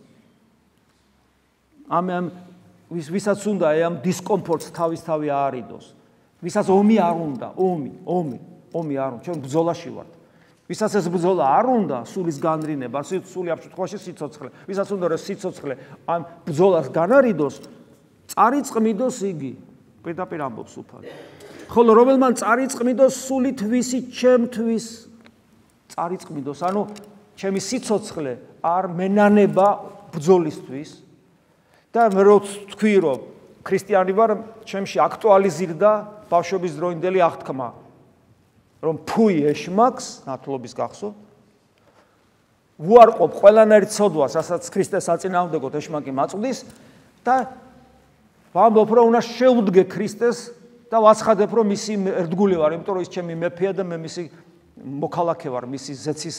ამ ამ ვისაც უნდა ამ დისკომფორტს თავისთავი აარიდოს ვისაც ომი არ უნდა ომი ომი ომი არ უნდა ჩვენ ბრძოლაში ვართ ვისაც ეს ბრძოლა არ უნდა სულის განრინება სული ამ შემთხვევაში სიცოცხლე ვისაც უნდა რომ სიცოცხლე ამ ბრძოლას განარიდოს წარიწყმიდოს იგი პირდაპირ ამბობს უფალი ხოლო რომელმან წარიწყმიდოს სული თვისი ჩემთვის წარიწყმიდოს, ანუ ჩემი სიცოცხლე არ მენანება ბრძოლისთვის და მე რო თქვი რომ ქრისტიანი ვარ, ჩემში აქტუალიზირდა ბავშვობის დროინდელი აღთქმა, რომ ფუი ეშმაკს, ნათლობის გახსოვთ, უარყოფ ყველანაირ ცოდვას, რასაც ქრისტეს აწინააღმდეგოდ ეშმაკი მაწვდის და ვამბობ რომ უნდა შევდგე ქრისტეს და ვაცხადებ რომ მისი ერთგული ვარ, იმიტომ რომ ის ჩემი მეფეა და მე მისი მოქალაქე ვარ, მისი ზეცის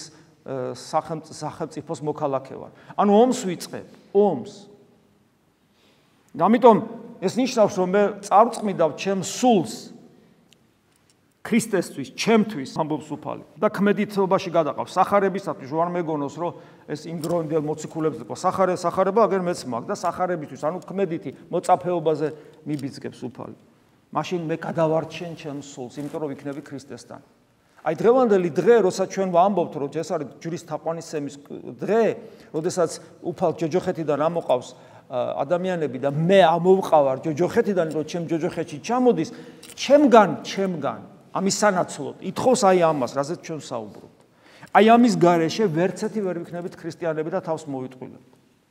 სახელმწიფოს მოქალაქე ვარ. ანუ ომს ვიწყებ, ომს. ამიტომ ეს ნიშნავს, რომ მე წარწმიდავ ჩემ სულს ქრისტესთვის, ჩემთვის ამბობს უფალი. და ქმედითობაში გადაყავს სახარებისათვის, რომ არ მეგონოს, რომ ეს იმ დროინდელ მოციქულებს და სახარე სახარება აგერ მეც მაქვს და სახარებისთვის, ანუ ქმედითი მოწაფეობაზე მიბიძგებს უფალი. მაშინ მე გადავარჩენ ჩემ სულს, იმიტომ რომ ვიქნები ქრისტესთან. აი დღევანდელი დღე, როცა ჩვენ ვამბობთ, რომ ეს არის ჯვრის თაყვანისცემის დღე, როდესაც უფალ ჯოჯოხეთიდან ამოყავს ადამიანები და მე ამოვყავარ ჯოჯოხეთიდან, რომ ჩემ ჯოჯოხეთში ჩამოდის, ჩემგან, ჩემგან, ამის სანაცვლოდ, ითხოვს აი ამას, რაზეც ჩვენ საუბრობთ. აი ამის გარეშე ვერცერთი ვერ ვიქნებით ქრისტიანები და თავს მოვიტყვილებთ.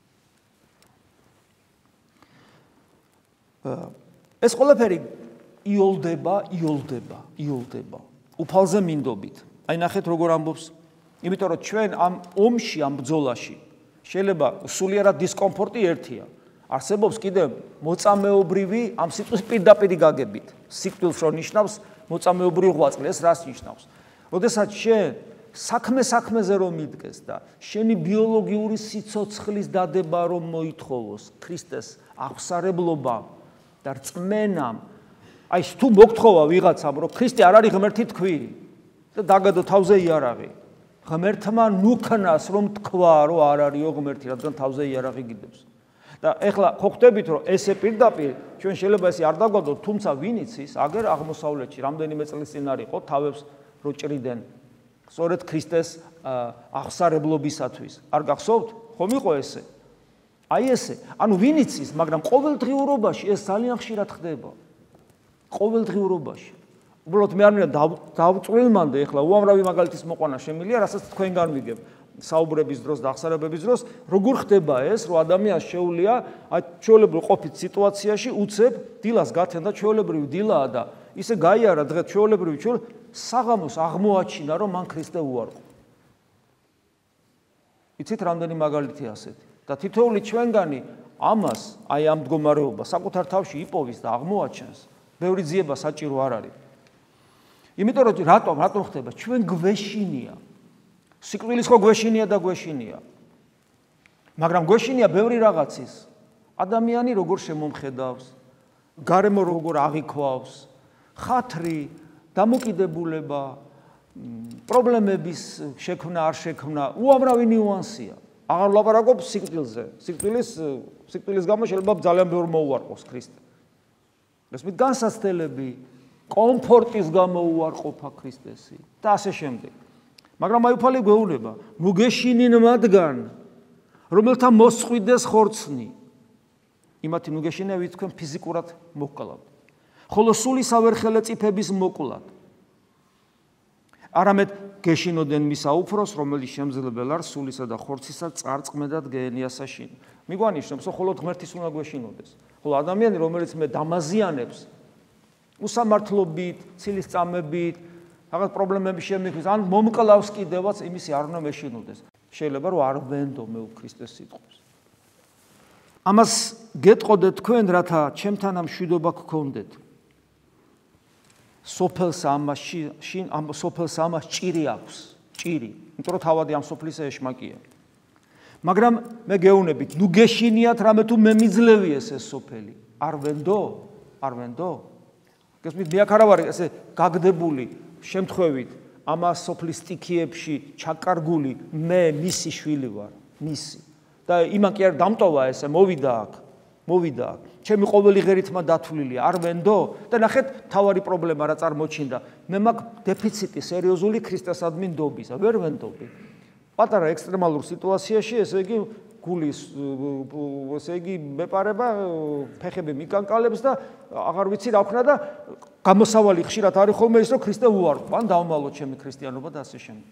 ეს ყველაფერი იოლდება, იოლდება, იოლდება. უფალზე მინდობით. აი ნახეთ როგორ ამბობს. იმიტომ რომ ჩვენ ამ ომში, ამ ბრძოლაში შეიძლება სულიერად დისკომფორტი ერთია. არსებობს კიდევ მოწამეობრივი ამ სიტყვის პირდაპირი გაგებით. სიტყვილს რო ნიშნავს მოწამეობრივი ღვაწლი, ეს რას ნიშნავს? როდესაც შენ საქმე საქმეზე რომ მიდგეს და შენი ბიოლოგიური სიცოცხლის დადება რომ მოითხოვოს ქრისტეს აღსარებლობამ და რწმენამ, აი თუ მოგთხოვა ვიღაცამ, რომ ქრისტე არ არის ღმერთი თქვი და დაგადო თავზე იარაღი. ღმერთმა ნუქნას რომ თქვა, რომ არ არისო ღმერთი, რადგან თავზე იარაღი გიდებს. და ეხლა ხო ხვდებით, რომ ესე პირდაპირ ჩვენ შეიძლება ესე არ დაგვადოთ, თუმცა ვინ იცის, აგერ აღმოსავლეთში რამდენიმე წლის წინ არ იყო თავებს რო ჭრიდნენ სწორედ ქრისტეს აღსარებლობისათვის. არ გახსოვთ? ხომ იყო ესე? აი ესე. ანუ ვინ იცის, მაგრამ ყოველდღიურობაში ეს ძალიან ხშირად ხდება. ყოველდღიურობაში. უბრალოდ მე არ მინდა დავწვრილმანდე ეხლა უამრავი მაგალითის მოყვანა შემილია, რასაც თქვენგან ვიგებ. საუბრების დროს და აღსარებების დროს, როგორ ხდება ეს, რომ ადამიანს შეუძლია აი ჩვეულებრივ ყოფით სიტუაციაში უცებ დილას გათენდა ჩვეულებრივი დილაა და ისე გაიარა დღე ჩვეულებრივი ჩვენ საღამოს აღმოაჩინა, რომ მან ქრისტე უარყო. იცით რამდენი მაგალითი ასეთი? და თითოეული ჩვენგანი ამას, აი ამ მდგომარეობას საკუთარ თავში იპოვის და აღმოაჩენს. ბევრი ძიება საჭირო არ არის. იმიტომ რომ რატომ, რატომ ხდება? ჩვენ გვეშინია. სიკვდილის ხო გვეშინია და გვეშინია. მაგრამ გვეშინია ბევრი რაღაცის. ადამიანი როგორ შემომხედავს, გარემო როგორ აღიქვავს, ხათრი, დამოკიდებულება, პრობლემების შექმნა, არ შექმნა, უამრავი ნიუანსია. აღარ ვლაპარაკობ სიკვდილზე. სიკვდილის სიკვდილის გამო შეიძლება ძალიან ბევრ მოუარყოს ქრისტე. ესმით განსაცდელები, კომფორტის გამო უარყოფა ქრისტესი და ასე შემდეგ. მაგრამ აი უფალი გვეუბნება, ნუ გეშინინ მათგან, რომელთა მოსწყვიდეს ხორცნი. იმათი ნუ გეშინია, ვით თქვენ ფიზიკურად მოკლავთ. ხოლო სული სავერხელე წიფების მოკლად. არამედ გეშინოდენ მისა უფროს, რომელიც შემძლებელ არ სულისა და ხორცისა წარწმედად გეენიასაშინ. მიგვანიშნებს, რომ მხოლოდ ღმერთის უნდა გვეშინოდეს. ხოლო ადამიანი, რომელიც მე დამაზიანებს უსამართლობით, ცილის წამებით, რაღაც პრობლემები შემიგვის, ან მომკლავს კიდევაც, იმისი არ უნდა მეშინოდეს. შეიძლება რომ არ ვენდო მე ქრისტეს სიტყვას. ამას გეტყოდეთ თქვენ, რათა ჩემთან ამ მშვიდობა გქონდეთ. სოფელს ამაში, შინ ამ სოფელს ამას ჭირი აქვს, ჭირი. იმიტომ რომ თავადი ამ სოფლისა ეშმაკია. მაგრამ მე გეუბნებით, ნუ გეშინიათ რამე თუ მე მიძლევი ეს სოფელი. არ ვენდო? არ ვენდო? გესმით, მე აქ არა ვარ ესე გაგდებული შემთხვევით ამას სოფლის სტიქიებში ჩაკარგული მე მისი შვილი ვარ, მისი. და იმან კი არ დამტოვა ესე, მოვიდა აქ, მოვიდა აქ. ჩემი ყოველი ღერითმა დათვლილია, არ ვენდო? და ნახეთ, თავარი პრობლემა რა წარმოჩინდა. მე მაქვს დეფიციტი სერიოზული ქრისტესადმი ნდობისა, ვერ ვენდობი. პატარა ექსტრემალურ სიტუაციაში, ესე იგი გულის, ესე იგი მეპარება, ფეხები მიკანკალებს და აღარ ვიცი რა ვქნა და გამოსავალი ხშირად არის ხოლმე ის, რომ ქრისტე უარყო, ან დავმალო ჩემი ქრისტიანობა და ასე შემდეგ.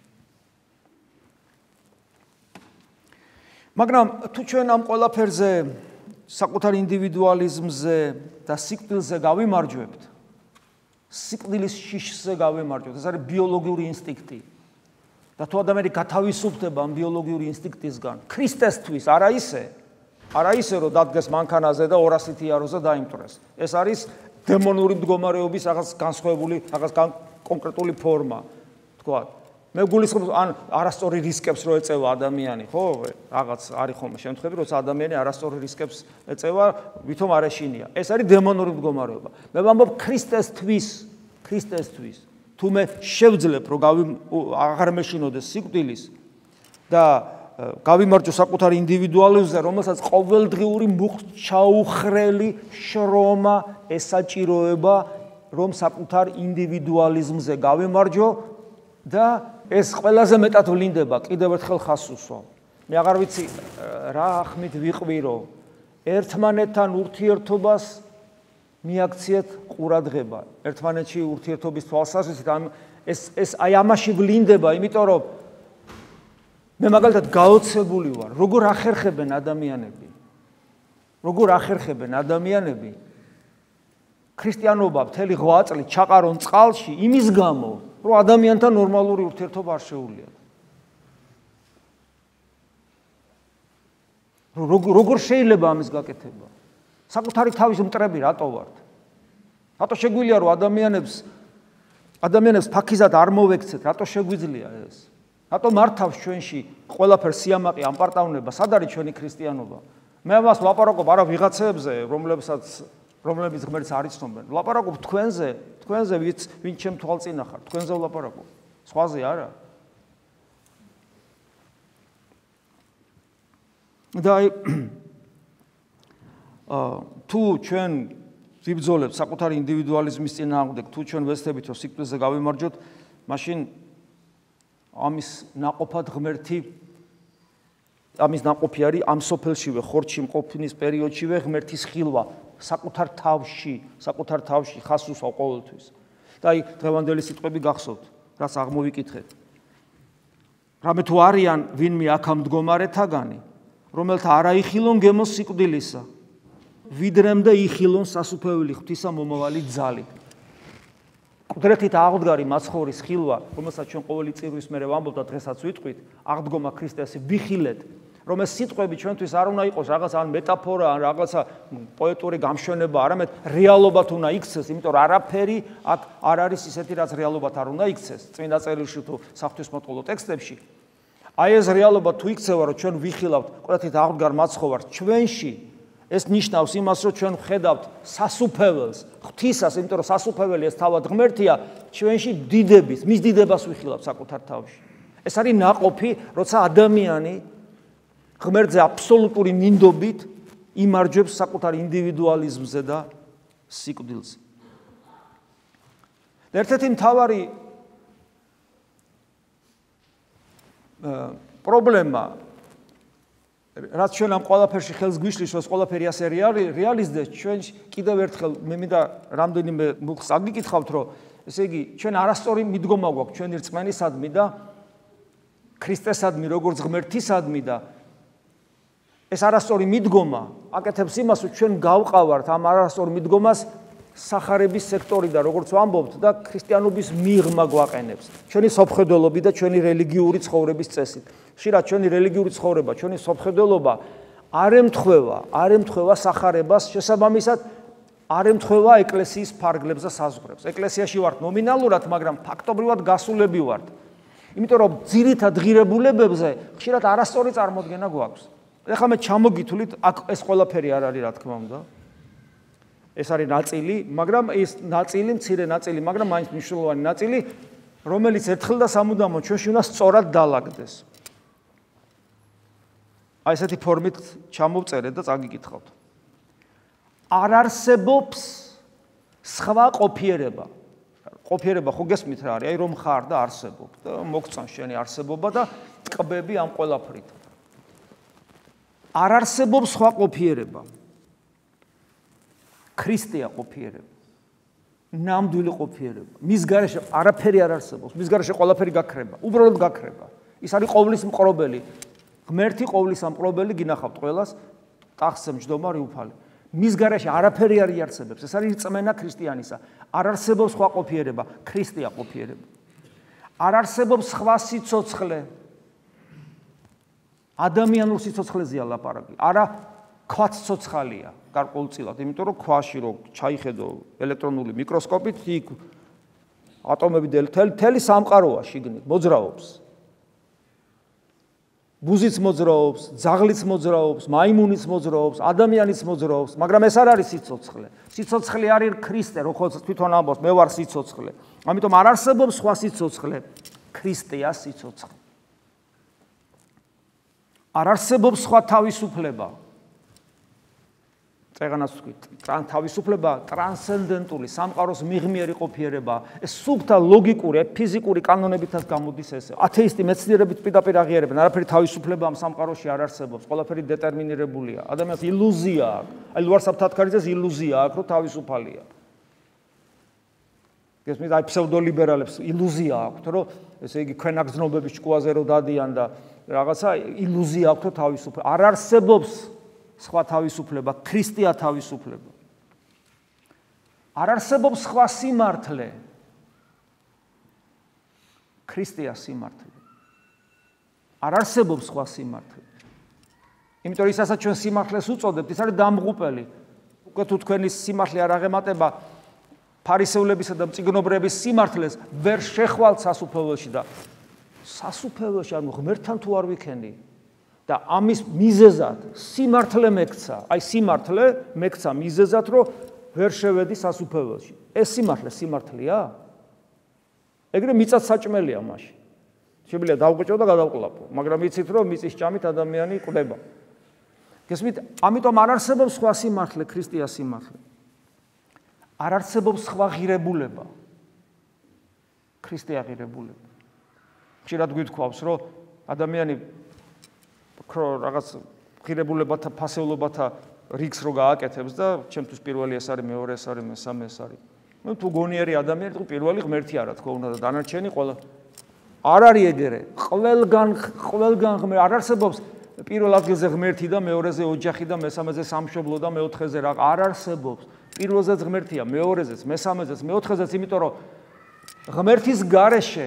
მაგრამ თუ ჩვენ ამ ყველაფერზე საკუთარ ინდივიდუალიზმზე და სიკვდილზე გავიმარჯვებთ, სიკვდილის შიშზე გავიმარჯვებთ, ეს არის ბიოლოგიური ინსტინქტი. და თუ ადამიანი გათავისუფლდება ამ ბიოლოგიური ინსტინქტისგან, ქრისტესთვის არა ისე, არა ისე, რომ დადგეს მანქანაზე და ორასით იაროზე დაიმტვრეს. ეს არის დემონური მდგომარეობის რაღაც განსხვავებული, რაღაც კონკრეტული ფორმა, თქვა. მე გულისხმობ ან არასწორი რისკებს რო ეწევა ადამიანი, ხო, რაღაც არის ხოლმე შემთხვევები, როცა ადამიანი არასწორი რისკებს ეწევა, ვითომ არ ეშინია. ეს არის დემონური მდგომარეობა. მე ვამბობ ქრისტესთვის, ქრისტესთვის. თუ მე შევძლებ, რომ აღარ მეშინოდეს სიკვდილის და გავიმარჯვო საკუთარ ინდივიდუალიზმზე, რომელსაც ყოველდღიური მუხჩაუხრელი შრომა ესაჭიროება, რომ საკუთარ ინდივიდუალიზმზე გავიმარჯვო და ეს ყველაზე მეტად ვლინდება კიდევ ერთხელ ხას უსვამ. მე აღარ ვიცი რა ახმით ვიყვირო ერთმანეთთან ურთიერთობას მიაქციეთ ყურადღება. ერთმანეთში ურთიერთობის თვალსაზრისით ეს ეს აი ამაში ვლინდება, იმიტომ რომ მე მაგალითად გაოცებული ვარ, როგორ ახერხებენ ადამიანები. როგორ ახერხებენ ადამიანები ქრისტიანობა მთელი ღვაწლი წელი ჩაყარონ წყალში იმის გამო, რომ ადამიანთან ნორმალური ურთიერთობა არ შეუძლიათ. როგორ შეიძლება ამის გაკეთება? საკუთარი თავის მტრები რატო ვართ? რატო შეგვიძლია რომ ადამიანებს ადამიანებს ფაქიზად არ მოვექცეთ, რატო შეგვიძლია ეს? რატო მართავს ჩვენში ყველაფერ სიამაყე ამპარტავნება, სად არის ჩვენი ქრისტიანობა? მე ამას ვლაპარაკობ არა ვიღაცებზე, რომლებსაც რომლებიც ღმერთს არ იცნობენ. ვლაპარაკობ თქვენზე, თქვენზე ვინც ვინც ჩემ თვალწინა ხარ, თქვენზე ვლაპარაკობ. სხვაზე არა. და აი თუ ჩვენ ვიბრძოლებთ საკუთარი ინდივიდუალიზმის წინააღმდეგ, თუ ჩვენ ვეცდებით რომ სიკვდილზე გავიმარჯვოთ, მაშინ ამის ნაყოფად ღმერთი ამის ნაყოფი არის ამ სოფელშივე ხორცში მყოფნის პერიოდშივე ღმერთის ხილვა საკუთარ თავში, საკუთარ თავში ხას უსვავ ყოველთვის. და აი დღევანდელი სიტყვები გახსოვთ, რაც აღმოვიკითხეთ. რამე თუ არიან ვინმე აქ ამ მდგომარეთაგანი, რომელთა არ აიხილონ გემოს სიკვდილისა, ვიდრემდე იხილონ სასუფეველი ღვთისა მომავალი ძალი. კუდრეთით აღდგარი მაცხოვრის ხილვა, რომელსაც ჩვენ ყოველი წირვის მერე ვამბობთ და დღესაც ვიტყვით, აღდგომა ქრისტეს ვიხილეთ, რომ ეს სიტყვები ჩვენთვის არ უნდა იყოს რაღაც ან მეტაფორა, ან რაღაცა პოეტური გამშვენება, არამედ რეალობად უნდა იქცეს, იმიტომ რომ არაფერი აქ არ არის ისეთი, რაც რეალობად არ უნდა იქცეს. წმინდა წერილში თუ საღვთისმოწყალო ტექსტებში. აი ეს რეალობა თუ იქცევა, რომ ჩვენ ვიხილავთ კუდრეთით აღდგარ მაცხოვარს ჩვენში, ეს ნიშნავს იმას, რომ ჩვენ ვხედავთ სასუფეველს, ღვთისას, იმიტომ რომ სასუფეველი ეს თავად ღმერთია, ჩვენში დიდების, მის დიდებას ვიხილავთ საკუთარ თავში. ეს არის ნაყოფი, როცა ადამიანი ღმერთზე აბსოლუტური მინდობით იმარჯვებს საკუთარ ინდივიდუალიზმზე და სიკვდილზე. ერთ-ერთი მთავარი პრობლემა, რაც ჩვენ ამ ყველაფერში ხელს გვიშლის, რომ ყველაფერი ასე რეალიზდეს, ჩვენ კიდევ ერთხელ მე მინდა რამდენიმე მუხს აგიკითხავთ, რომ ესე იგი ჩვენ არასწორი მიდგომა გვაქვს ჩვენი რწმენისადმი და ქრისტესადმი, როგორც ღმერთისადმი და ეს არასწორი მიდგომა აკეთებს იმას, რომ ჩვენ გავყავართ ამ არასწორ მიდგომას სახარების სექტორიდან, როგორც ვამბობთ და ქრისტიანობის მიღმა გვაყენებს. ჩვენი სოფხედელობი და ჩვენი რელიგიური ცხოვრების წესით. ხშირად ჩვენი რელიგიური ცხოვრება, ჩვენი სოფხედელობა არ ემთხვევა, არ ემთხვევა სახარებას, შესაბამისად არ ემთხვევა ეკლესიის ფარგლებს და საზღვრებს. ეკლესიაში ვართ ნომინალურად, მაგრამ ფაქტობრივად გასულები ვართ. იმიტომ რომ ძირითად ღირებულებებზე ხშირად არასწორი წარმოდგენა გვაქვს. ეხლა მე ჩამოგითვლით, აქ ეს ყველაფერი არ არის, რა თქმა უნდა. ეს არის ნაწილი, მაგრამ ეს ნაწილი, მცირე ნაწილი, მაგრამ მაინც მნიშვნელოვანი ნაწილი, რომელიც ერთხელ და სამუდამოდ ჩვენში უნდა სწორად დაალაგდეს. აი ესეთი ფორმით ჩამოვწერეთ და წაგიკითხავთ. არ არსებობს სხვა ყოფიერება. ყოფიერება ხო გესმით რა არის? აი რომ ხარ და არსებობ და მოგწონ შენი არსებობა და ტკბები ამ ყველაფრით. არ არსებობს სხვა ყოფიერება. ქრისტეა ყოფიერება. ნამდვილი ყოფიერება. მის გარეშე არაფერი არ არსებობს. მის გარეშე ყველაფერი გაქრება. უბრალოდ გაქრება. ის არის ყოვლის მყრობელი. ღმერთი ყოვლის ამყრობელი გინახავთ ყველას, ტახტზე მჯდომარი უფალი. მის გარეშე არაფერი არ იარსებებს. ეს არის რწმენა ქრისტიანისა. არ არსებობს სხვა ყოფიერება. ქრისტეა ყოფიერება. არ არსებობს სხვა სიცოცხლე. ადამიანურ სიცოცხლეზეა ლაპარაკი. არა ქვაც ცოცხალია გარკვეულწილად, იმიტომ რომ ქვაში რო ჩაიხედო ელექტრონული მიკროსკოპით, იქ ატომები თელი სამყაროა შიგნით, მოძრაობს. ბუზიც მოძრაობს, ძაღლიც მოძრაობს, მაიმუნიც მოძრაობს, ადამიანიც მოძრაობს, მაგრამ ეს არ არის სიცოცხლე. სიცოცხლე არის ქრისტე, როგორც თვითონ ამბობს, მე ვარ სიცოცხლე. ამიტომ არ არსებობს სხვა სიცოცხლე, ქრისტეა სიცოცხლე. არ არსებობს სხვა თავისუფლება. წეგანაც ვთქვით, თავისუფლება ტრანსცენდენტული, სამყაროს მიღმიერი ყოფიერება, ეს სუფთა ლოგიკური, ფიზიკური კანონებითაც გამოდის ესე. ათეისტი მეცნიერებით პირდაპირ აღიარებენ, არაფერი თავისუფლება ამ სამყაროში არ არსებობს, ყველაფერი დეტერმინირებულია. ადამიანს ილუზია აქვს. აი ლუარსაბ თათქარიძეს ილუზია აქვს, რომ თავისუფალია. გესმით, აი ფსევდოლიბერალებს ილუზია აქვს, რომ ესე იგი ქვენაგზნობების ჭკუაზე რო დადიან და რაღაცა ილუზია აქვს, რომ თავისუფლება. არ არსებობს სხვა თავისუფლება, ქრისტეა თავისუფლება. არ არსებობს სხვა სიმართლე. ქრისტეა სიმართლე. არ არსებობს სხვა სიმართლე. იმიტომ რომ ისაც ჩვენ სიმართლეს უწოდებთ, ის არის დამღუპელი. უკვე თუ თქვენი სიმართლე არ აღემატება ფარისეულებისა და მწიგნობრების სიმართლეს, ვერ შეხვალთ სასუფეველში და სასუფეველში ანუ ღმერთთან თუ არ ვიქენი და ამის მიზეზად სიმართლე მეკცა, აი სიმართლე მეკცა მიზეზად, რომ ვერ შევედი სასუფეველში. ეს სიმართლე სიმართლეა? ეგრე მიწაც საჭმელია მაშინ. შეიძლება დავყოჭო და გადავყლაპო, მაგრამ იცით რომ მიწის ჭამით ადამიანი ყვდება. გესმით? ამიტომ არ არსებობს სხვა სიმართლე, ქრისტეა სიმართლე. არ არსებობს სხვა ღირებულება. ქრისტეა ღირებულება. ხშირად გვითხოვს, რომ ადამიანი რაღაც ღირებულებათა, ფასეულობათა რიგს რო გააკეთებს და ჩემთვის პირველი ეს არის, მეორე ეს არის, მესამე ეს არის. ნუ თუ გონიერი ადამიანი, თუ პირველი ღმერთი არა თქო უნდა და დანარჩენი ყველა არ არის ეგრე. ყველგან ყველგან ღმერთი არ არსებობს პირველ ადგილზე ღმერთი და მეორეზე ოჯახი და მესამეზე სამშობლო და მეოთხეზე რა არ არსებობს. პირველზეც ღმერთია, მეორეზეც, მესამეზეც, მეოთხეზეც, იმიტომ რომ ღმერთის გარეშე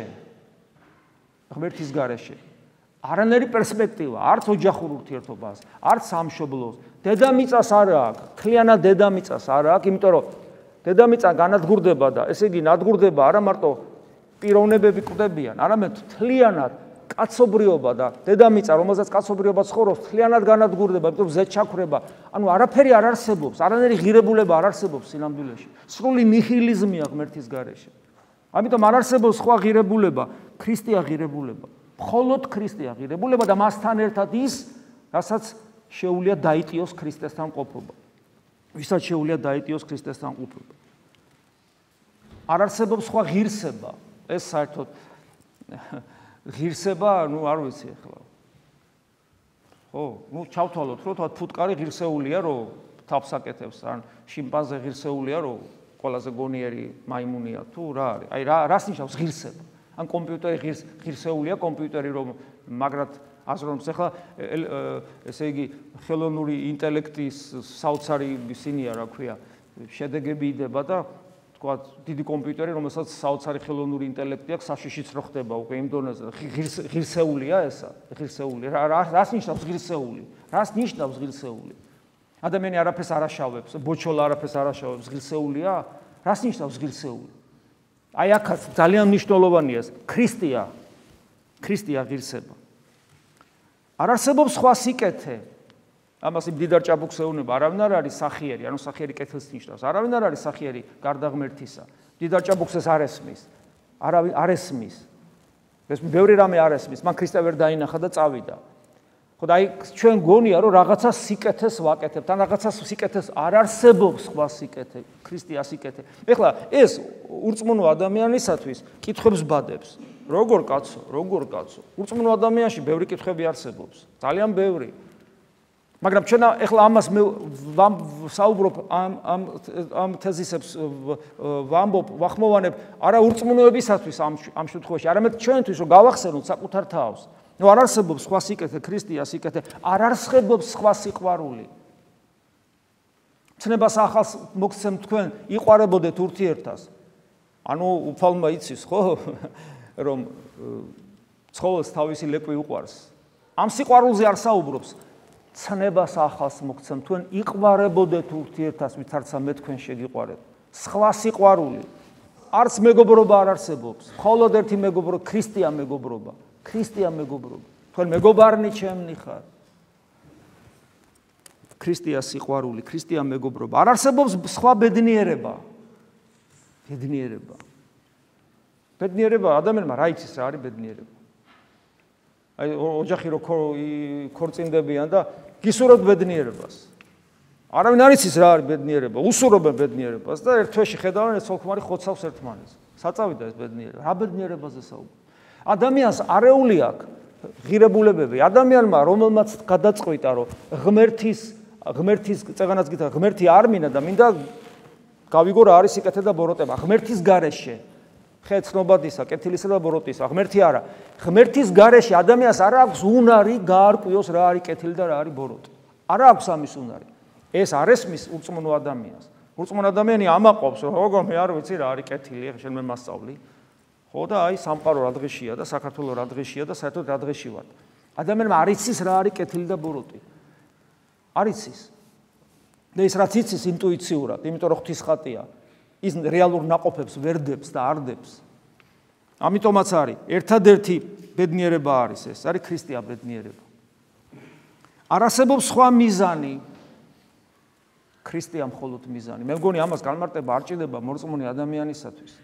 ღმერთის გარეშე არანაირი პერსპექტივა, არც ოჯახურ ურთიერთობას, არც სამშობლოს. დედამიწას არ აქვს, თლიანად დედამიწას არ აქვს, იმიტომ რომ დედამიწა განადგურდება და ესე იგი ნადგურდება არა მარტო პიროვნებები კვდებიან, არამედ თლიანად კაცობრიობა და დედამიწა, რომელზეც კაცობრიობა ცხოვრობს, თლიანად განადგურდება, იმიტომ რომ ზეჩაქრება. ანუ არაფერი არ არსებობს, არანაირი ღირებულება არ არსებობს სინამდვილეში. სრული ნიჰილიზმია ღმერთის გარეშე. ამიტომ არ არსებობს სხვა ღირებულება, ქრისტეა ღირებულება. მხოლოდ ქრისტეა ღირებულება და მასთან ერთად ის, რასაც შეუძლია დაიტიოს ქრისტესთან ყოფობა. ვისაც შეუძლია დაიტიოს ქრისტესთან ყოფობა. არ არსებობს სხვა ღირსება. ეს საერთოდ ღირსება, ну, არ ვიცი ახლა. ხო, ну, ჩავთვალოთ, რომ თქვა ფუტკარი ღირსეულია, რომ თავს აკეთებს, ან შიმპანზე ღირსეულია, რომ ყველაზე გონიერი მაიმუნია, თუ რა არის? აი რა რას ნიშნავს ღირსება? ან კომპიუტერი ღირს ღირსეულია, კომპიუტერი რომ მაგრად აზროვნებს, ახლა ესე იგი ხელოვნური ინტელექტის საოცარი სინია, რა ქვია, შედეგები იდება და თქვა დიდი კომპიუტერი, რომელსაც საოცარი ხელოვნური ინტელექტი აქვს, საშიშიც რო ხდება უკვე იმ დონეზე. ღირსეულია ესა, ღირსეული. რა რას ნიშნავს ღირსეული? რას ნიშნავს ღირსეული? ადამიანი არაფერს არ აშავებს, ბოჩოლა არაფერს არ აშავებს, ღირსეულია? რას ნიშნავს ღირსეული? აი აქაც ძალიან მნიშვნელოვანია ეს ქრისტეა, ქრისტეა ღირსება. არ არსებობს სხვა სიკეთე. ამას მდიდარ ჭაბუკს ეუბნება, არავინ არ არის სახიერი, ანუ სახიერი კეთილს ნიშნავს. არავინ არ არის სახიერი გარდა ღმერთისა. მდიდარ ჭაბუკს ეს არ ესმის. არავინ არ ესმის. ეს ბევრი რამე არ ესმის, მან ქრისტე ვერ დაინახა და წავიდა. ხო და აი ჩვენ გონია რომ რაღაცა სიკეთეს ვაკეთებთ, ან რაღაცა სიკეთეს არ არსებობს სხვა სიკეთე, ქრისტეა სიკეთე. ეხლა ეს ურწმუნო ადამიანისათვის კითხვებს ბადებს. როგორ კაცო, როგორ კაცო? ურწმუნო ადამიანში ბევრი კითხვები არსებობს, ძალიან ბევრი. მაგრამ ჩვენ ეხლა ამას მე საუბრობ ამ ამ ამ თეზისებს ვამბობ, ვახმოვანებ არა ურწმუნოებისათვის ამ ამ შემთხვევაში, არამედ ჩვენთვის რომ გავახსენოთ საკუთარ თავს. ნუ არ არსებობს სხვა სიკეთე, ქრისტეა სიკეთე, არ არსებობს სხვა სიყვარული. ცნებას ახალს მოგცემ თქვენ, იყვარებოდეთ ურთიერთას. ანუ უფალმა იცის, ხო? რომ ცხოველს თავისი ლეკვი უყვარს. ამ სიყვარულზე არ საუბრობს. ცნებას ახალს მოგცემ თქვენ, იყვარებოდეთ ურთიერთას, ვითარცა მე თქვენ შეგიყვარებ. სხვა სიყვარული. არც მეგობრობა არ არსებობს. მხოლოდ ერთი მეგობრობა, ქრისტია მეგობრობა. ქრისტია მეგობრობა. თქვენ მეგობარნი ჩემნი ხარ. ქრისტია სიყვარული, ქრისტია მეგობრობა. არ არსებობს სხვა ბედნიერება. ბედნიერება. ბედნიერება ადამიანმა რა იცის რა არის ბედნიერება. აი ოჯახი რო ქორწინდებიან და გისურვებთ ბედნიერებას. არავინ არ იცის რა არის ბედნიერება, უსურვებენ ბედნიერებას და ერთ თვეში ხედავენ ეს ცოლ-ქმარი ხოცავს ერთმანეთს. საწავიდა ეს ბედნიერება. რა ბედნიერებაზე საუბარი? ადამიანს არეული აქვს ღირებულებები. ადამიანმა რომელმაც გადაწყვიტა რომ ღმერთის ღმერთის წეღანაც გითხრა ღმერთი არ მინდა და მინდა გავიგო რა არის სიკეთე და ბოროტება. ღმერთის გარეშე ხე ცნობადისა, კეთილისა და ბოროტისა. ღმერთი არა. ღმერთის გარეშე ადამიანს არ აქვს უნარი გაარკვიოს რა არის კეთილი და რა არის ბოროტი. არ აქვს ამის უნარი. ეს არ ესმის ურწმუნო ადამიანს. ურწმუნო ადამიანი ამაყობს, რომ როგორ მე არ ვიცი რა არის კეთილი, ახლა შენ მე მასწავლი. ხო და აი სამყარო რა დღეშია და საქართველოს რა დღეშია და საერთოდ რა დღეში ვარ. ადამიანმა არ იცის რა არის კეთილი და ბოროტი. არ იცის. და ის რაც იცის ინტუიციურად, იმიტომ რომ ღვთის ხატია. ის რეალურ ნაყოფებს ვერდებს და არდებს. ამიტომაც არის ერთადერთი ბედნიერება არის ეს, არის ქრისტია ბედნიერება. არ არსებობს სხვა მიზანი. ქრისტია მხოლოდ მიზანი. მე მგონი ამას განმარტება არ ჭირდება მორწმუნე ადამიანისათვის.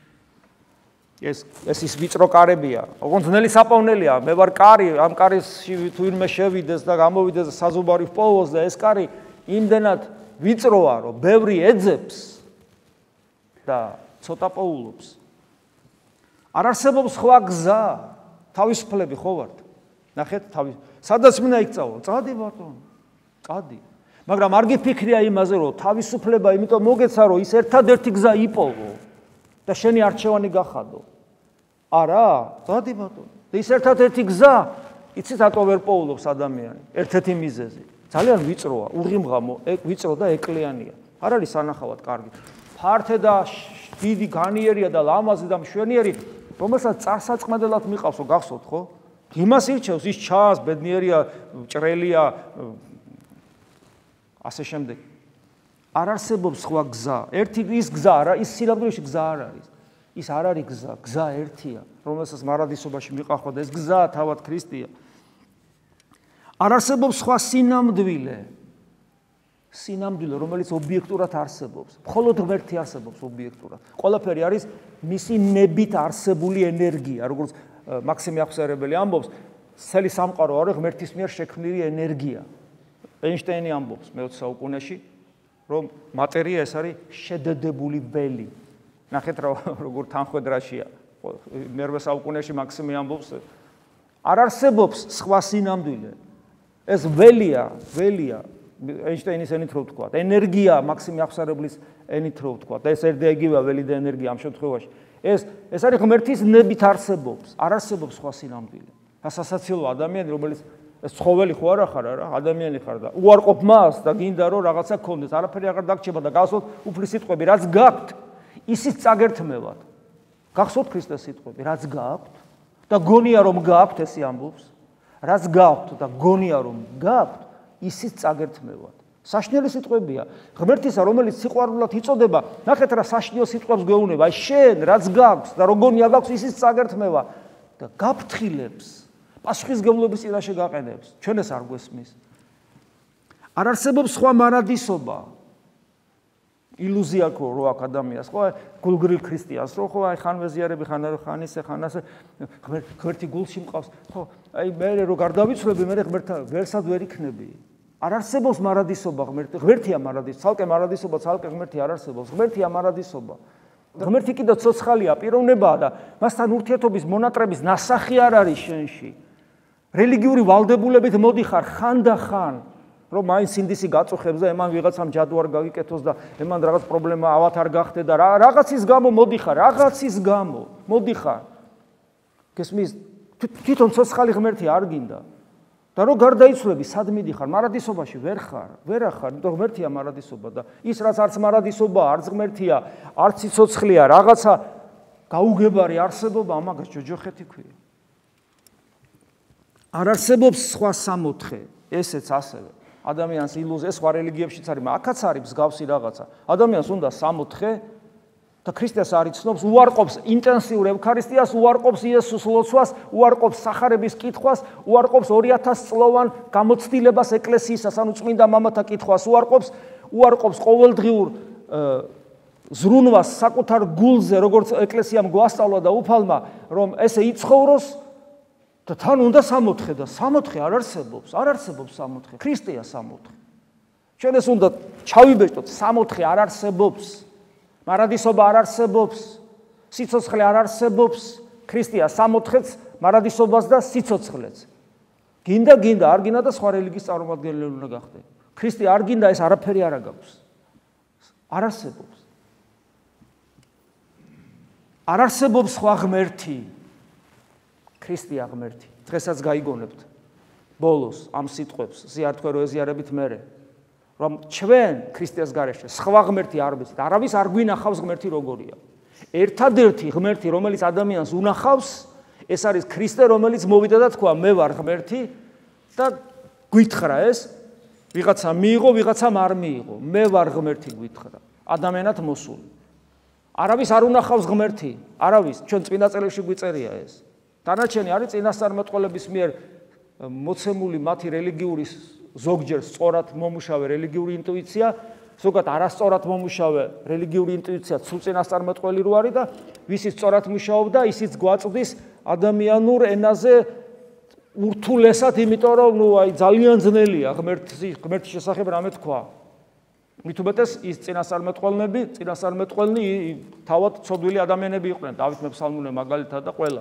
ეს ეს ის ვიწრო კარებია. ოღონდ ძნელი საპოვნელია. მე ვარ კარი, ამ კარში თუ ვინმე შევიდეს და გამოვიდეს საზუბარი ვპოვოს და ეს კარი იმდენად ვიწროა, რომ ბევრი ეძებს და ცოტა პოულობს. არ არსებობს სხვა გზა. თავისუფლები ხო ვართ? ნახეთ, თავის. სადაც მინდა იქ წავალ. წადი ბატონო. წადი. მაგრამ არ გიფიქრია იმაზე, რომ თავისუფლება, იმიტომ მოგეცა, რომ ის ერთადერთი გზა იპოვო და შენი არჩევანი გახადო. არა, წადი ბატონო. და ის ერთადერთი გზა, იცით რატო ვერ პოულობს ადამიანი? ერთ-ერთი მიზეზი. ძალიან ვიწროა, უღიმღამო, ვიწრო და ეკლიანია. არ არის სანახავად კარგი. ფართე და დიდი განიერია და ლამაზი და მშვენიერი, რომელსაც წარსაწყმედელად მიყავსო, გახსოვთ ხო? იმას ირჩევს, ის ჩანს, ბედნიერია, ჭრელია, ასე შემდეგ. არ არსებობს სხვა გზა. ერთი ის გზა არა, ის სილამაზეში გზა არ არის. ის არ არის გზა, გზა ერთია, რომელსაც მარადისობაში მიყავდა და ეს გზა თავად ქრისტია. არ არსებობს სხვა სინამდვილე. სინამდვილე, რომელიც ობიექტურად არსებობს. მხოლოდ ღმერთი არსებობს ობიექტურად. ყველაფერი არის მისი ნებით არსებული ენერგია, როგორც მაქსიმე ახსერებელი ამბობს, მთელი სამყარო არის ღმერთის მიერ შექმნილი ენერგია. ეინშტეინი ამბობს მეოცე საუკუნეში, რომ მატერია ეს არის შედედებული ველი. ნახეთ როგორ თანხვედრაშია. მერვე საუკუნეში მაქსიმე ამბობს, არ არსებობს სხვა სინამდვილე. ეს ველია, ველია ეინშტეინის ენით რო ვთქვა. ენერგია მაქსიმე ახსარებლის ენით რო ვთქვა. და ეს ერთდაიგივეა ველი და ენერგია ამ შემთხვევაში. ეს ეს არის ღმერთის ნებით არსებობს. არ არსებობს სხვა სინამდვილე. და სასაცილო ადამიანი, რომელიც ეს ცხოველი ხო არა ხარ არა, ადამიანი ხარ და უარყოფ მას და გინდა რომ რაღაცა გქონდეს, არაფერი აღარ დაგჭება და გახსოვთ უფლის სიტყვები, რაც გაქვთ, ისიც წაგერთმევათ. გახსოვთ ქრისტეს სიტყვები, რაც გაქვთ და გონია რომ გაქვთ, ესე ამბობს. რაც გაქვთ და გონია რომ გაქვთ, ისიც წაგერთმევათ. საშნელი სიტყვებია. ღმერთისა, რომელიც სიყვარულად იწოდება, ნახეთ რა საშნელ სიტყვებს გეუბნება. აი შენ რაც გაქვთ და როგორია გაქვთ, ისიც წაგერთმევა და გაფრთხილებს. პასუხისგებლობის წინაშე გაყენებს. ჩვენ ეს არ გვესმის. არ არსებობს სხვა მარადისობა. ილუზია ხო რო აქ ადამიანს, ხო გულგრილ ქრისტიანს, რო ხო აი ხან მეზიარები, ხან არ ხან ისე, ხან ასე ღმერთი გულში მყავს. ხო, აი მე რო გარდავიცვლები, მე ღმერთთან ვერსად ვერ იქნები. არ არსებობს მარადისობა ღმერთი. ღმერთია მარადისობა, ცალკე მარადისობა, ცალკე ღმერთი არ არსებობს. ღმერთია მარადისობა. ღმერთი კიდევ ცოცხალია, პიროვნებაა და მასთან ურთიერთობის მონატრების ნასახი არ არის შენში. რელიგიური ვალდებულებით მოდიხარ ხან და ხან, რომ მაინც სინდისი გაწუხებს და ემან ვიღაცამ ჯადუ არ გაგიკეთოს და ემან რაღაც პრობლემა ავათ არ გახდე და რაღაცის გამო მოდიხარ, რაღაცის გამო მოდიხარ. გესმის, თვითონ ცოცხალი ღმერთი არ გინდა. და რო გარდაიცვლები, სად მიდიხარ? მარადისობაში ვერ ხარ, ვერ ახარ, იმიტომ ღმერთია მარადისობა და ის რაც არც მარადისობა, არც ღმერთია, არც სიცოცხლეა, რაღაცა გაუგებარი არსებობა, ამაგას ჯოჯოხეთი ქვია. არ არსებობს სხვა სამოთხე, ესეც ასევე. ადამიანს ილუზია, სხვა რელიგიებშიც არის, აქაც არის მსგავსი რაღაცა. ადამიანს უნდა სამოთხე და ქრისტეს არ იცნობს, უარყოფს ინტენსიურ ევქარისტიას, უარყოფს იესოს ლოცვას, უარყოფს სახარების კითხვას, უარყოფს ორი ათას წლოვან გამოცდილებას ეკლესიისას, ანუ წმინდა მამათა კითხვას, უარყოფს, უარყოფს ყოველდღიურ ზრუნვას საკუთარ გულზე, როგორც ეკლესიამ გვასწავლა და უფალმა, რომ ესე იცხოვროს და თან უნდა სამოთხე და სამოთხე არ არსებობს, არ არსებობს სამოთხე, ქრისტეა სამოთხე. ჩვენ ეს უნდა ჩავიბეჭდოთ, სამოთხე არ არსებობს. მარადისობა არ არსებობს, სიცოცხლე არ არსებობს, ქრისტეა სამოთხეც, მარადისობას და სიცოცხლეც. გინდა, გინდა, არ გინდა და სხვა რელიგიის წარმომადგენელი უნდა გახდე. ქრისტე არ გინდა, ეს არაფერი არ აქვს. არ არსებობს. არ არსებობს სხვა ღმერთი. ქრისტეა ღმერთი. დღესაც გაიგონებთ. ბოლოს ამ სიტყვებს, ზიართვე რო ეზიარებით მერე. რომ ჩვენ ქრისტეს გარეშე სხვა ღმერთი არ ვიცით, არავის არ გვინახავს ღმერთი როგორია. ერთადერთი ღმერთი, რომელიც ადამიანს უნახავს, ეს არის ქრისტე, რომელიც მოვიდა და თქვა, მე ვარ ღმერთი და გვითხრა ეს, ვიღაცა მიიღო, ვიღაცამ არ მიიღო. მე ვარ ღმერთი გვითხრა, ადამიანად მოსული. არავის არ უნახავს ღმერთი, არავის, ჩვენ წმინდა წერილში გვიწერია ეს. დანარჩენი არის წინასწარმეტყველების მიერ მოცემული მათი რელიგიური ზოგჯერ სწორად მომუშავე რელიგიური ინტუიცია, ზოგადად არასწორად მომუშავე რელიგიური ინტუიცია სულ წინასწარმეტყველი რო არის და ვისი სწორად მუშაობდა, ისიც გვაწვდის ადამიანურ ენაზე ურთულესად, იმიტომ რომ ნუ აი ძალიან ძნელია ღმერთი ღმერთის შესახებ რამე თქვა. მით უმეტეს ის წინასწარმეტყველნები, წინასწარმეტყველნი თავად ცოდვილი ადამიანები იყვნენ, დავით მეფსალმუნე მაგალითად და ყველა.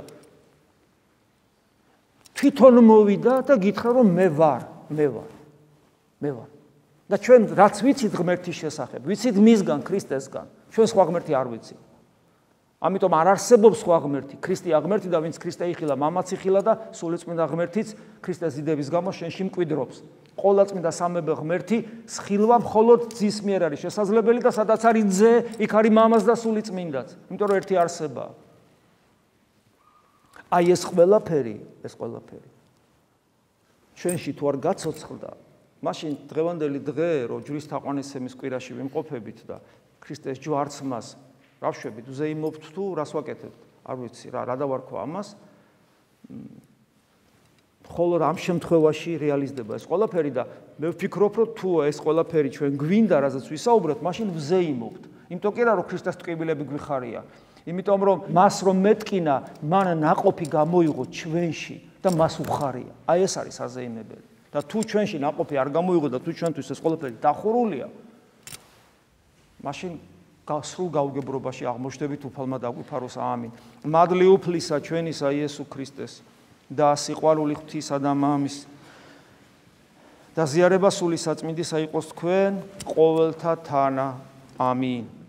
თვითონ მოვიდა და გითხრა რომ მე ვარ, მე ვარ. მე ვარ. და ჩვენ რაც ვიცით ღმერთის შესახებ, ვიცით მისგან, ქრისტესგან, ჩვენ სხვა ღმერთი არ ვიცით. ამიტომ არ არსებობს სხვა ღმერთი, ქრისტეა ღმერთი და ვინც ქრისტე იხილა, მამაც იხილა და სულიწმინდა ღმერთიც ქრისტეს დიდების გამო შენში მკვიდრობს. ყოვლადწმინდა სამებე ღმერთი სხილვა მხოლოდ ძის მიერ არის შესაძლებელი და სადაც არის ძე, იქ არის მამაც და სულიწმინდაც. იმიტომ რომ ერთი არსებაა. აი ეს ყველაფერი, ეს ყველაფერი. ჩვენში თუ არ გაცოცხლდა, მაშინ დღევანდელი დღე, რომ ჯვრის თაყვანისცემის კვირაში ვიმყოფებით და ქრისტეს ჯვარცმას რა ვშვებით, ვზეიმობთ თუ რას ვაკეთებთ? არ ვიცი რა, რა დავარქვა ამას. მხოლოდ ამ შემთხვევაში რეალიზდება ეს ყველაფერი და მე ვფიქრობ, რომ თუ ეს ყველაფერი ჩვენ გვინდა, რაზეც ვისაუბრეთ, მაშინ ვზეიმობთ. იმიტომ კი არა, რომ ქრისტეს ტკივილები გვიხარია. იმიტომ რომ მას რომ მეტკინა, მან ნაყოფი გამოიღო ჩვენში და მას უხარია. აი ეს არის საზეიმებელი. და თუ ჩვენში ნაყოფი არ გამოიღო და თუ ჩვენთვის ეს ყველაფერი დახურულია, მაშინ სრულ გაუგებრობაში აღმოჩნდებით, უფალმა დაგვიფაროს, ამინ. მადლი უფლისა ჩვენისა იესო ქრისტეს და სიყვარული ღვთისა და მამის და ზიარება სული საწმინდისა იყოს თქვენ ყოველთა თანა. ამინ.